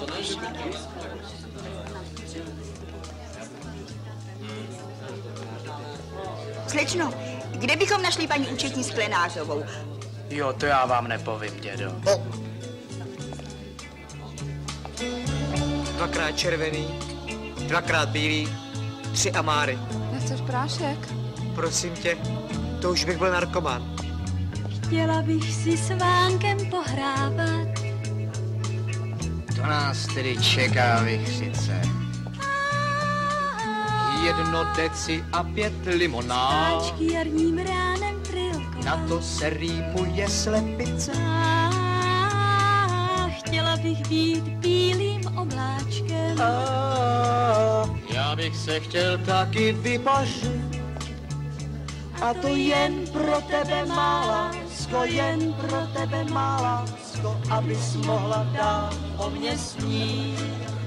Slečno, kde bychom našli paní účetní Sklenářovou? Jo, to já vám nepovím, dědo. Dvakrát červený, dvakrát bílý, tři amáry. Nechceš prášek? Prosím tě, to už bych byl narkoman. Chtěla bych si s vánkem pohrávat. To nás tedy čeká, vichřice. Jedno deci a pět limonád. Sáčky jarním ránem trilkovat. Na to se rýmuje slepice. A chtěla bych být bílým obláčkem. A já bych se chtěl taky vypařit. A to jen pro tebe má lásko, jen pro tebe má lásko, abys mohla dál o mě snít.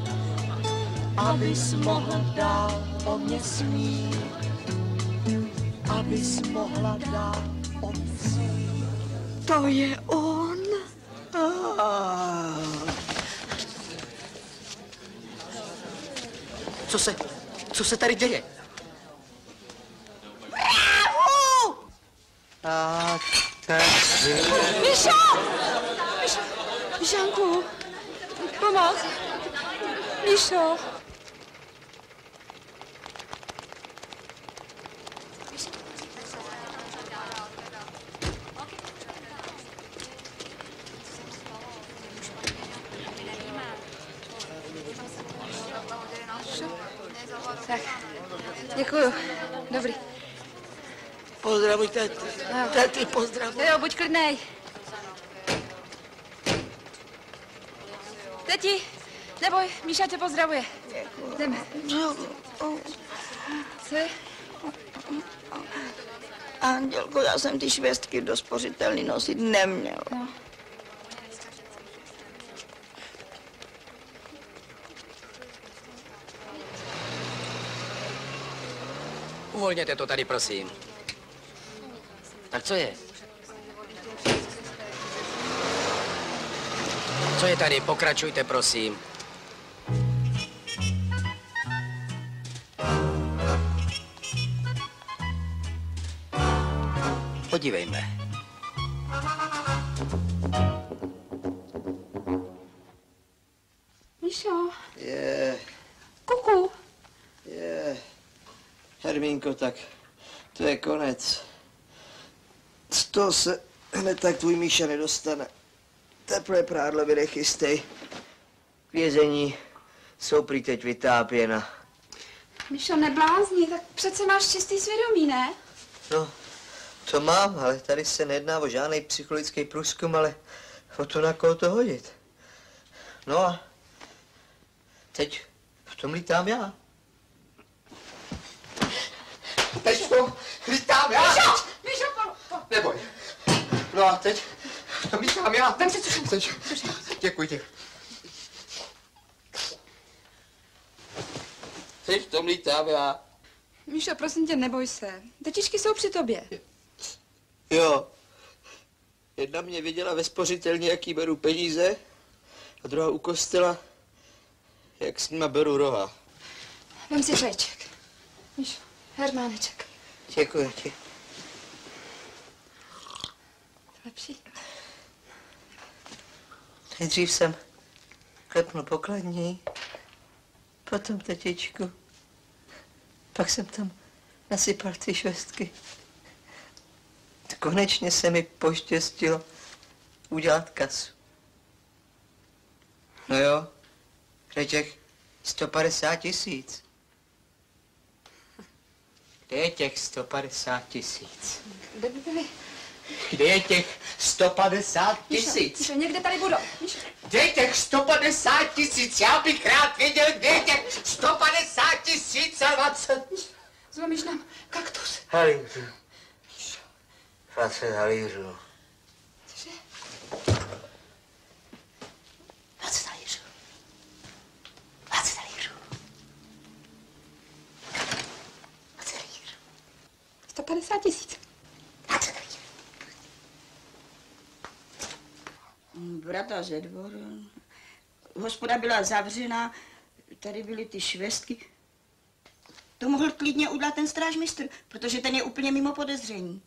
Abys mohla dál o mě snít. Abys mohla dál o mě snít. To je on. Co se, co se tady děje? A tak... Míšo! Míšo! Míšanku! Pomoc! Míšo! Tak, děkuju. Dobrý. Pozdravuj, tety. Tety, pozdravuj. Jo, buď klidnej. Teti, neboj, Míša tě pozdravuje. Jdeme. Co je? Andělko, já jsem ty švestky do spořitelny nosit neměl. No. Uvolněte to tady, prosím. Tak co je? Co je tady? Pokračujte, prosím. Podívejme. Míšo. Je, Kuku. je. Hermínko, tak to je konec. Z toho se hned tak tvůj Míša nedostane. Teplé prádlo vynechystej. Vězení jsou prý teď vytápěna. Míšo, neblázni, tak přece máš čistý svědomí, ne? No, to mám, ale tady se nejedná o žádný psychologický průzkum, ale o to, na koho to hodit. No a teď v tom lítám já. Teď v tom lítám já. Míšo! Míšo, pojď! Neboj. No a teď v tom lítám já. Vem si cušu. Teď. Děkuji ti. Teď v tom lítám já. Míšo, prosím tě, neboj se. Tetičky jsou při tobě. Jo. Jedna mě viděla ve spořitelně, jaký beru peníze, a druhá u kostela, jak s nima beru roha. Vem si čajček. Víš, hermáneček. Děkuji ti. Lepší. Nejdřív jsem klepnul pokladní, potom tetičku, pak jsem tam nasypal ty švestky. Konečně se mi poštěstilo udělat kasu. No jo, kde těch sto padesát tisíc? Kde je těch sto padesát tisíc? Kde by byli? Kde je těch sto padesát tisíc? Míšo, někde tady budou. Míšo. Kde je těch sto padesát tisíc? Já bych rád věděl, kde je těch sto padesát tisíc a dvacet. Zlomíš nám kaktus. Halířů. dvacet halířů. Cože? dvacet halířů. dvacet halířů. dvacet halířů. sto padesát tisíc. dvacet halířů. Brata ze dvora. Hospoda byla zavřená, tady byly ty švestky. To mohl klidně udělat ten strážmistr, protože ten je úplně mimo podezření.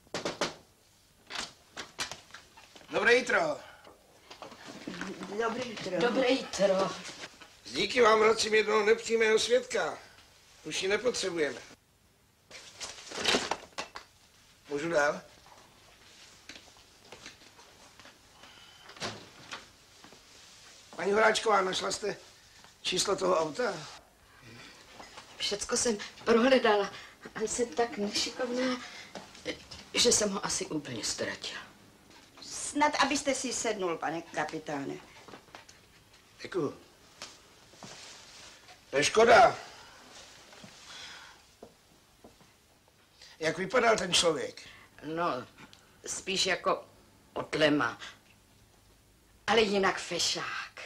Dobré jitro. Dobré jitro. Dobré jitro. S díky vám vracím jednoho nepřímého svědka. Už ji nepotřebujeme. Můžu dál? Paní Horáčková, našla jste číslo toho auta? Všecko jsem prohledala, ale jsem tak nešikovná, že jsem ho asi úplně ztratila. Snad, abyste si sednul, pane kapitáne. Děkuju. To je škoda. Jak vypadal ten člověk? No, spíš jako otlema, ale jinak fešák.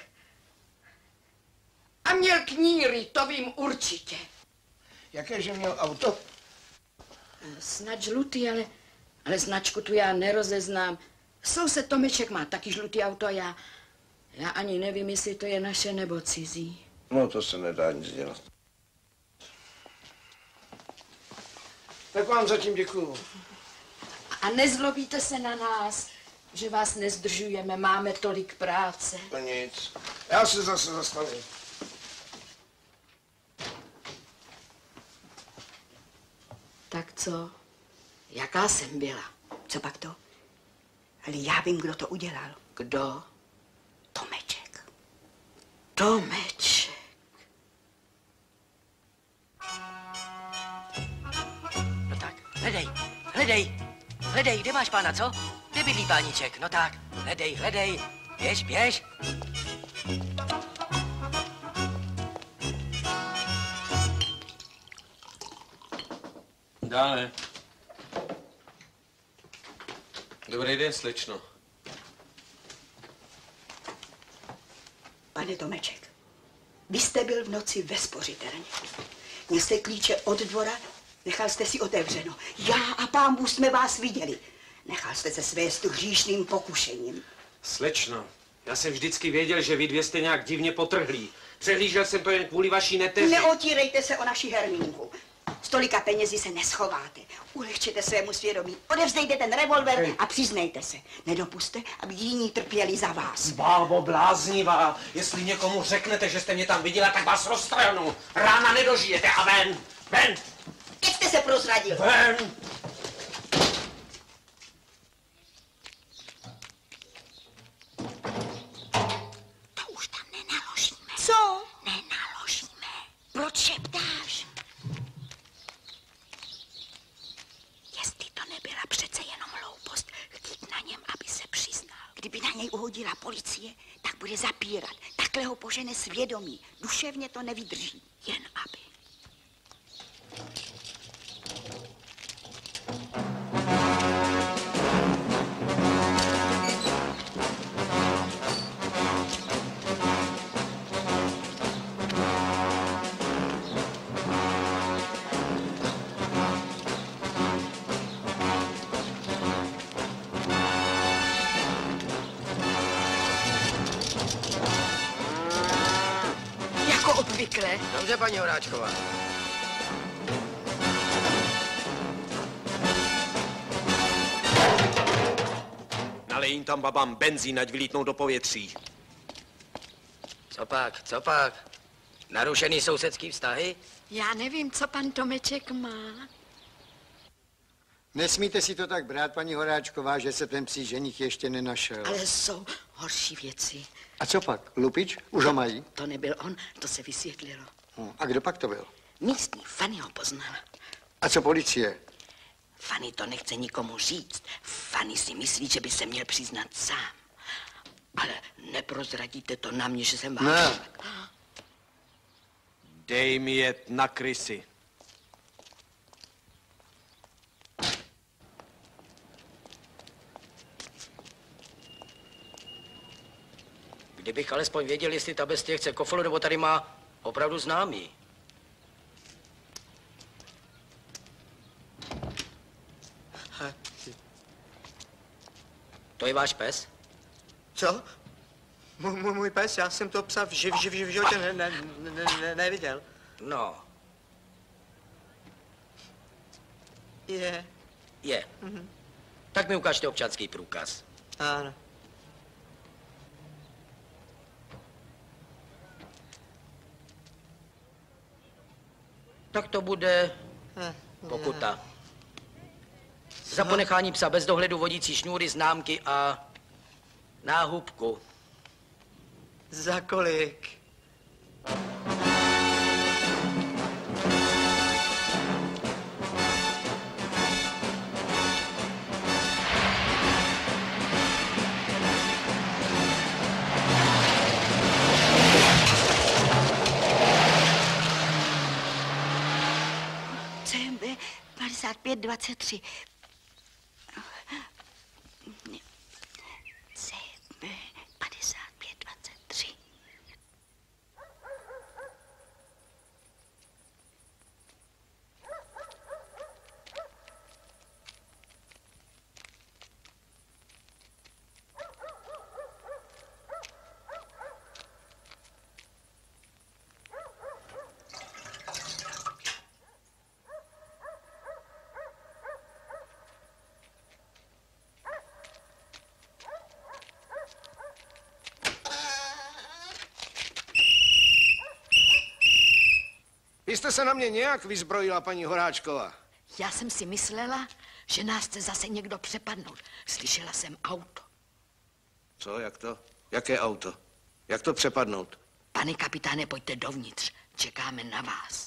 A měl kníry, to vím určitě. Jaké, že měl auto? Snad žlutý, ale, ale značku tu já nerozeznám. Soused Tomeček má taky žlutý auto a já, já ani nevím, jestli to je naše nebo cizí. No, to se nedá nic dělat. Tak vám zatím děkuju. A nezlobíte se na nás, že vás nezdržujeme, máme tolik práce. To nic. Já se zase zastavím. Tak co? Jaká jsem byla? Co pak to? Ale já vím, kdo to udělal. Kdo? Tomeček. Tomeček. No tak, hledej, hledej, hledej, kde máš pána, co? Kde bydlí páníček? No tak, hledej, hledej, běž, běž. Dále. Dobrý den, slečno. Pane Tomeček, vy jste byl v noci ve spořitelně. Měl jste klíče od dvora, nechal jste si otevřeno. Já a pán Bůh jsme vás viděli. Nechal jste se svést hříšným pokušením. Slečno, já jsem vždycky věděl, že vy dvě jste nějak divně potrhlí. Přehlížel jsem to jen kvůli vaší neteři. Neotírejte se o naši Hermínku. S tolika penězi se neschováte. Ulehčete svému svědomí. Odevzdejte ten revolver a přiznejte se. Nedopuste, aby jiní trpěli za vás. Bábo bláznivá, jestli někomu řeknete, že jste mě tam viděla, tak vás roztrhnu. Rána nedožijete a ven, ven. Teď jste se prozradil. Ven. To už tam nenaložíme. Co? Nenaložíme. Proč šeptáš? Jestli to nebyla přece jenom hloupost, chtít na něm, aby se přiznal. Kdyby na něj uhodila policie, tak bude zapírat. Takhle ho požene svědomí. Duševně to nevydrží. Jen aby. Rychle. Dobře, paní Horáčková. Nalej jim tam babám benzín, ať vylítnou do povětří. Co pak, co pak? Narušený sousedský vztahy? Já nevím, co pan Tomeček má. Nesmíte si to tak brát, paní Horáčková, že se ten psí ženich ještě nenašel. Ale jsou horší věci. A co pak? Lupič? Už ho mají? To nebyl on, to se vysvětlilo. No, a kdo pak to byl? Místní, Fanny ho poznala. A co policie? Fanny to nechce nikomu říct. Fanny si myslí, že by se měl přiznat sám. Ale neprozradíte to na mě, že jsem vám... Ne. Dej mi jet na krysy. Kdybych alespoň věděl, jestli ta bestie chce kofolu, nebo tady má opravdu známý. To je váš pes? Co? M- můj pes, já jsem to psa v, živ, živ, živ, životě ne, ne, ne, ne, neviděl. No. Je. Je. Mhm. Tak mi ukážte občanský průkaz. Ano. Tak to bude pokuta. Za ponechání psa bez dohledu, vodící šňůry, známky a náhubku. Za kolik? C M B padesát pět dvacet tři. C M B padesát pět dvacet tři. Vy jste se na mě nějak vyzbrojila, paní Horáčková. Já jsem si myslela, že nás chce zase někdo přepadnout. Slyšela jsem auto. Co, jak to? Jaké auto? Jak to přepadnout? Pane kapitáne, pojďte dovnitř. Čekáme na vás.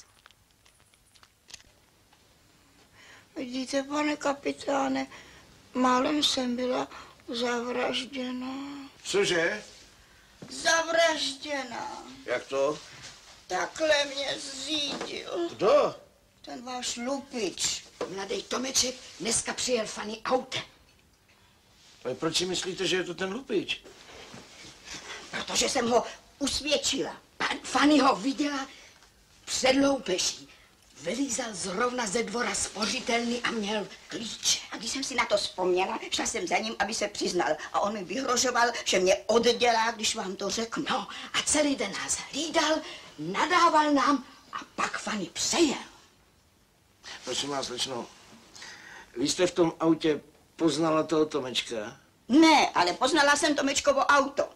Vidíte, pane kapitáne, málem jsem byla zavražděna. Cože? Zavražděna. Jak to? Takhle mě zřídil. Kdo? Ten váš lupič. Mladý Tomeček dneska přijel Fanny autem. Ale proč si myslíte, že je to ten lupič? Protože jsem ho usvědčila. Pan Fanny ho viděla před loupeží. Vylízal zrovna ze dvora spořitelny a měl klíče. A když jsem si na to vzpomněla, šla jsem za ním, aby se přiznal. A on mi vyhrožoval, že mě oddělá, když vám to řeknu. No a celý den nás hlídal, nadával nám a pak Fanny přejel. Prosím vás, slečno, vy jste v tom autě poznala toho Tomečka? Ne, ale poznala jsem Tomečkovo auto.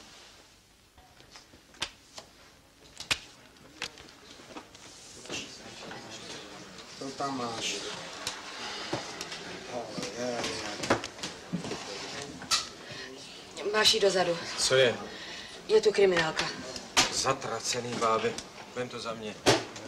To tam máš. Máš jí dozadu. Co je? Je tu kriminálka. Zatracený báby. Vem to za mě.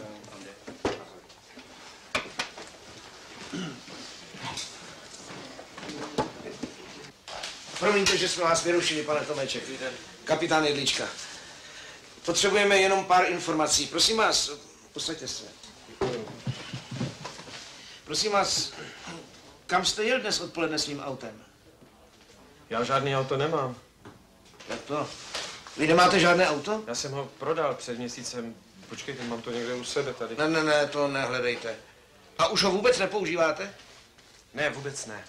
Promiňte, že jsme vás vyrušili, pane Tomeček. Kapitán Jedlička. Potřebujeme jenom pár informací. Prosím vás, posaďte se. Prosím vás, kam jste jel dnes odpoledne svým autem? Já žádný auto nemám. Jak to? Vy nemáte žádné auto? Já jsem ho prodal před měsícem. Počkejte, mám to někde u sebe tady. Ne, ne, ne, to nehledejte. A už ho vůbec nepoužíváte? Ne, vůbec ne.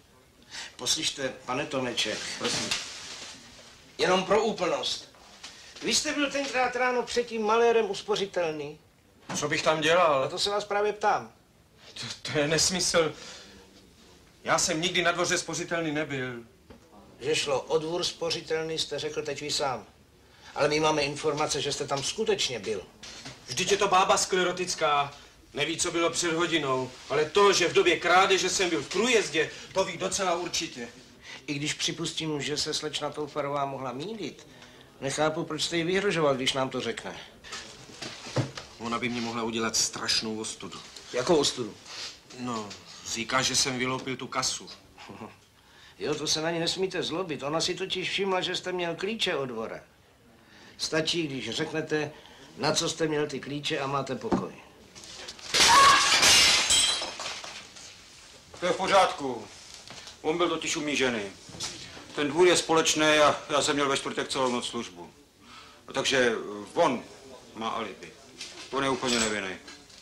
Poslyšte, pane Tomeček, prosím. Jenom pro úplnost. Vy jste byl tenkrát ráno před tím malérem uspořitelný? Co bych tam dělal? A to se vás právě ptám. To, to je nesmysl. Já jsem nikdy na dvoře spořitelný nebyl. Že šlo o dvůr spořitelný, jste řekl teď vy sám. Ale my máme informace, že jste tam skutečně byl. Vždyť je to bába sklerotická. Neví, co bylo před hodinou. Ale to, že v době krádeže jsem byl v průjezdě, to ví docela určitě. I když připustím, že se slečna Toufarová mohla mýlit, nechápu, proč jste jí vyhrožoval, když nám to řekne. Ona by mě mohla udělat strašnou ostudu. Jakou ostudu? No, říká, že jsem vyloupil tu kasu. Jo, to se na ní nesmíte zlobit. Ona si totiž všimla, že jste měl klíče od dvora. Stačí, když řeknete, na co jste měl ty klíče a máte pokoj. To je v pořádku. On byl totiž umížený. Ten dvůr je společný a já jsem měl ve čtvrtek celou noc službu. Takže on má alibi. On je úplně nevinný.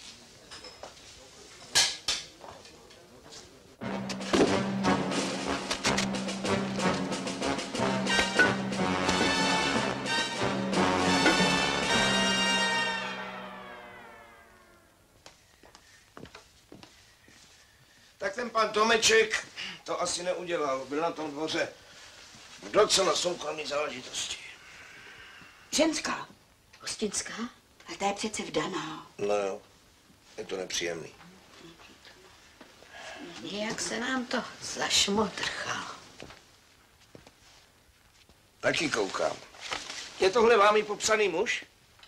Tak ten pan Tomeček to asi neudělal. Byl na tom dvoře v docela soukromý záležitosti. Ženská. Hostinská? A ta je přece vdaná. No jo, je to nepříjemný. Jak se nám to zašmodrchalo. Taky koukám. Je tohle vámi popsaný muž?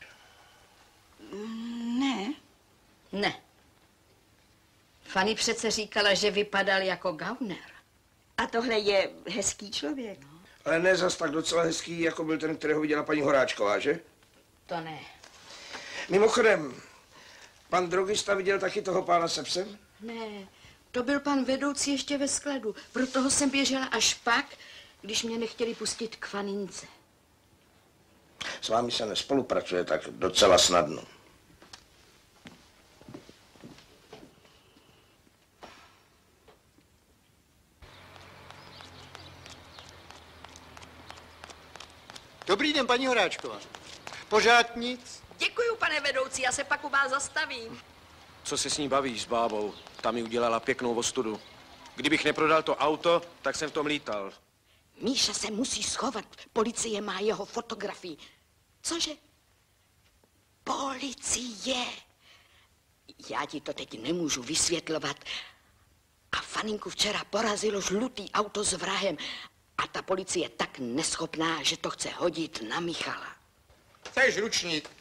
Ne. Ne. Fanny přece říkala, že vypadal jako gauner. A tohle je hezký člověk. Ale ne zas tak docela hezký, jako byl ten, kterého viděla paní Horáčková, že? To ne. Mimochodem, pan drogista viděl taky toho pána se psem? Ne, to byl pan vedoucí ještě ve skladu. Proto jsem běžela až pak, když mě nechtěli pustit k Fanince. S vámi se nespolupracuje tak docela snadno. Dobrý den, paní Horáčková. Pořád nic? Děkuju, pane vedoucí, já se pak u vás zastavím. Co se s ní bavíš, s bábou? Ta mi udělala pěknou ostudu. Kdybych neprodal to auto, tak jsem v tom lítal. Míša se musí schovat. Policie má jeho fotografii. Cože? Policie. Já ti to teď nemůžu vysvětlovat. A Faninku včera porazilo žlutý auto s vrahem. A ta policie je tak neschopná, že to chce hodit na Michala. Chceš ručník?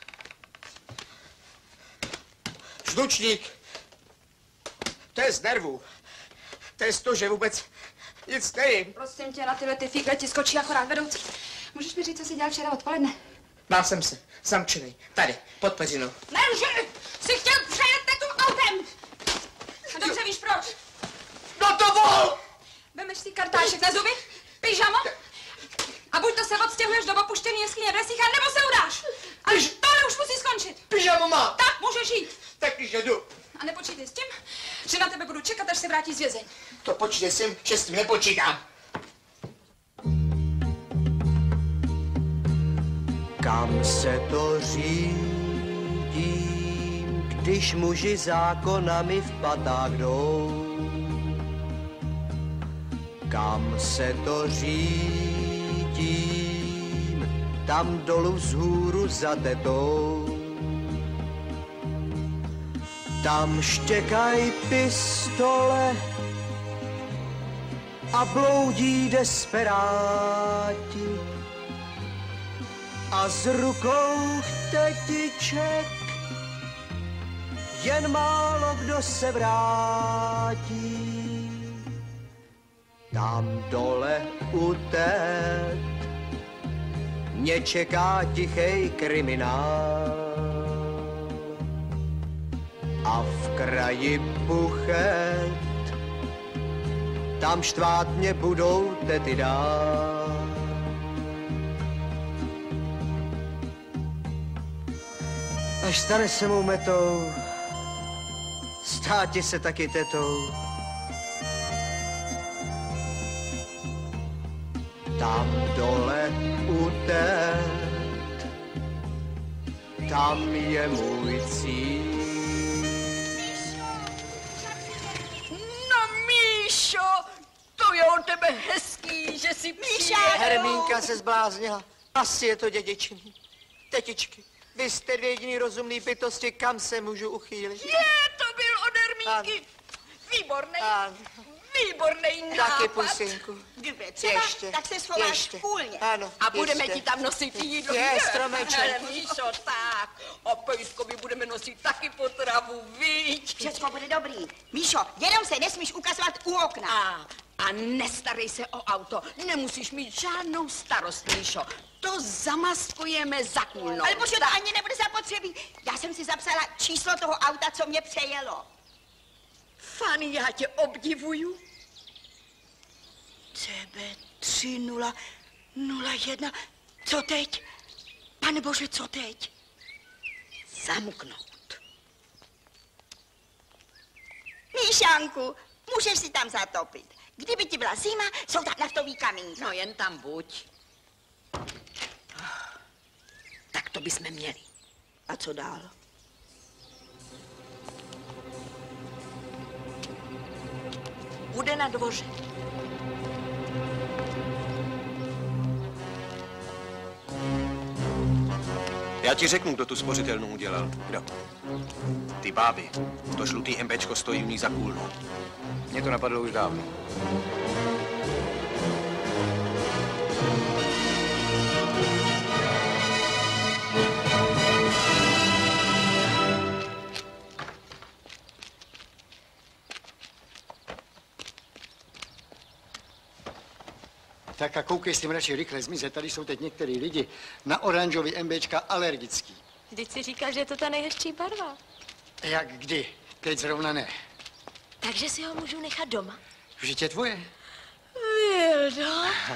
Žlučník. To je z nervů. To je z toho, že vůbec nic nejím. Prosím tě, na tyhle ty fígle ti skočí akorát vedoucí. Můžeš mi říct, co jsi dělal včera odpoledne? Bál jsem se, zamčený, tady, pod peřinou. Nelži! Jsi chtěl přejet tu autem! A dobře víš proč. No to vol! Vemeš si kartášek na zuby, pyžamo a buď to se odstěhuješ do opuštěný jeskyně v lesích, a nebo se udáš. A tohle už musí skončit. Pyžamo má. Tak, můžeš jít. Tak když jedu. A nepočítej s tím, že na tebe budu čekat, až se vrátí z vězení. To počítej s tím, že s tím nepočítám. Kam se to řídí, když muži zákonami v patách jdou? Kam se to řídím, tam dolů vzhůru za tetou. Tam štěkaj pistole a bloudí desperáti a z rukou tetiček jen málo kdo se vrátí. Tam dole u tet mě čeká tichej kriminál a v kraji Buchet tam štvát mě budou tety dál. Až stane se mou metou, státi se taky tetou. Tam dole u té tam je můj cíl. No, Míšo, to je od tebe hezký, že si přijel. Hermínka se zbláznila. Asi je to dědičný. Tetičky, vy jste dvě jediný rozumný bytosti, kam se můžu uchýlit. Je, to byl od Hermínky. Výborný, výborný nápad. Taky, pusinku. Třeba, Ještě, tak se schováš ještě. v kůlně. Ano, A budeme ještě. ti tam nosit jídlo. Je, stromeček. Míšo, tak. A Pejskovi budeme nosit taky potravu, víš? Všecko bude dobrý. Míšo, jenom se nesmíš ukazovat u okna. A, a nestarej se o auto. Nemusíš mít žádnou starost, Míšo. To zamaskujeme za kůlnou. Ale bože, to ani nebude zapotřebí. Já jsem si zapsala číslo toho auta, co mě přejelo. Fanny, já tě obdivuju. C B tři nula nula jedna. Co teď? Pane bože, co teď? Zamknout. Míšanku, můžeš si tam zatopit. Kdyby ti byla zima, jsou tam naftový kamínka. No jen tam buď. Tak to bychom měli. A co dál? Bude na dvoře. Já ti řeknu, kdo tu spořitelnu udělal. Kdo? Ty báby. To žlutý MBčko stojí u ní za kůlnu. Mě to napadlo už dávno. Tak a koukej s tím radši rychle zmizet. Tady jsou teď některý lidi na oranžový MBčka alergický. Vždyť si říkal, že je to ta nejhezčí barva. Jak kdy? Teď zrovna ne. Takže si ho můžu nechat doma? Vždyť je tvoje. Vildo.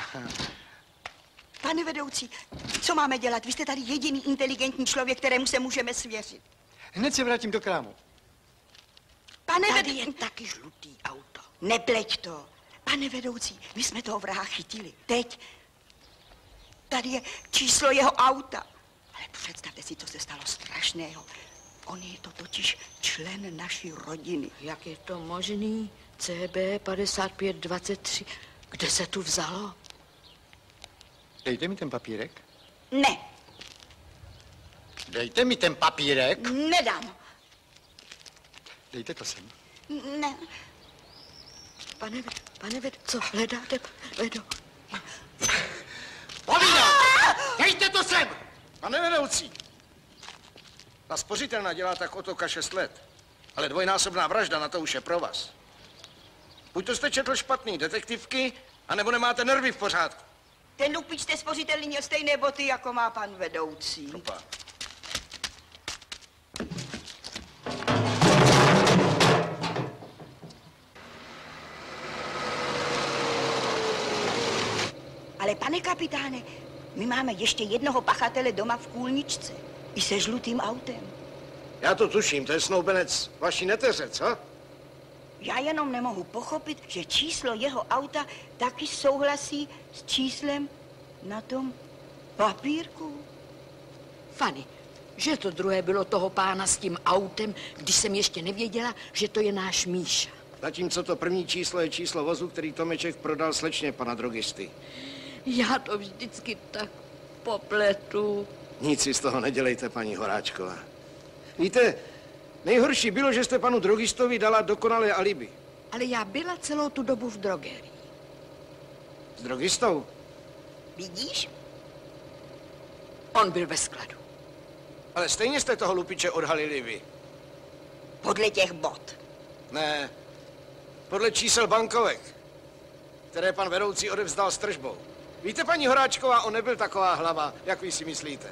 Pane vedoucí, co máme dělat? Vy jste tady jediný inteligentní člověk, kterému se můžeme svěřit. Hned se vrátím do krámu. Pane Tady vedoucí... je taky žlutý auto. Nepleť to. Pane vedoucí, my jsme toho vraha chytili. Teď. Tady je číslo jeho auta. Ale představte si, co se stalo strašného. On je to totiž člen naší rodiny. Jak je to možný? C B padesát pět dvacet tři. Kde se tu vzalo? Dejte mi ten papírek. Ne. Dejte mi ten papírek. Nedám. Dejte to sem. Ne. Pane, pane ved, co hledáte, vedo? Povídám! Dejte to sem! Pane vedoucí, ta spořitelna dělá tak otoka šest let, ale dvojnásobná vražda, na to už je pro vás. Buď to jste četl špatný detektivky, anebo nemáte nervy v pořádku. Ten lupič té spořitelny měl stejné boty, jako má pan vedoucí. Opa. Ale pane kapitáne, my máme ještě jednoho pachatele doma v kůlničce. I se žlutým autem. Já to tuším, to je snoubenec vaší neteře, co? Já jenom nemohu pochopit, že číslo jeho auta taky souhlasí s číslem na tom papírku. Fanny, že to druhé bylo toho pána s tím autem, když jsem ještě nevěděla, že to je náš Míša. Zatímco to první číslo je číslo vozu, který Tomeček prodal slečně pana drogisty. Já to vždycky tak popletu. Nic si z toho nedělejte, paní Horáčková. Víte, nejhorší bylo, že jste panu drogistovi dala dokonalé alibi. Ale já byla celou tu dobu v drogerii. S drogistou? Vidíš? On byl ve skladu. Ale stejně jste toho lupiče odhalili vy. Podle těch bot. Ne, podle čísel bankovek, které pan vedoucí odevzdal s tržbou. Víte, paní Horáčková, on nebyl taková hlava, jak vy si myslíte.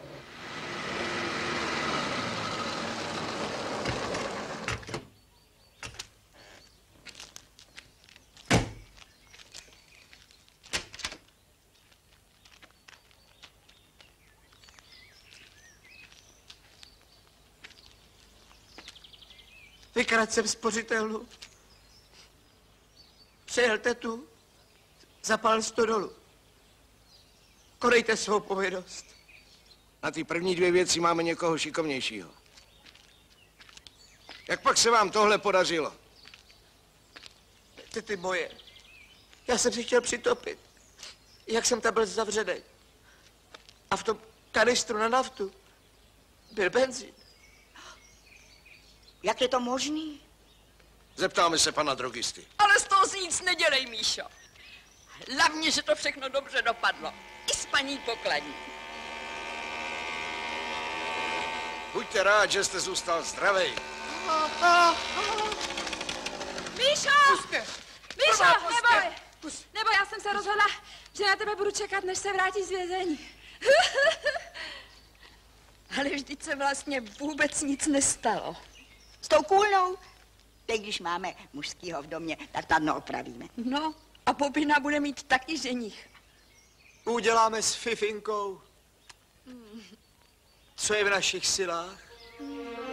Vykradl jsem spořitelnu. Přejel tetu. Zapál stodolu. Konejte svou povinnost. Na ty první dvě věci máme někoho šikovnějšího. Jak pak se vám tohle podařilo? Ty, ty moje. Já jsem si chtěl přitopit. Jak jsem tam byl zavřený. A v tom kanistru na naftu byl benzín. Jak je to možný? Zeptáme se pana drogisty. Ale z toho si nic nedělej, Míšo. Hlavně, že to všechno dobře dopadlo. I s paní pokladní. Buďte rád, že jste zůstal zdravý. Míšo! Míšo, neboj! Nebo já jsem se rozhodla, že na tebe budu čekat, než se vrátí z vězení. Ale vždyť se vlastně vůbec nic nestalo. S tou kůlnou? Teď, když máme mužskýho v domě, tak tam opravíme. No, a Bobina bude mít taky ženich. Uděláme s Fifinkou, co je v našich silách.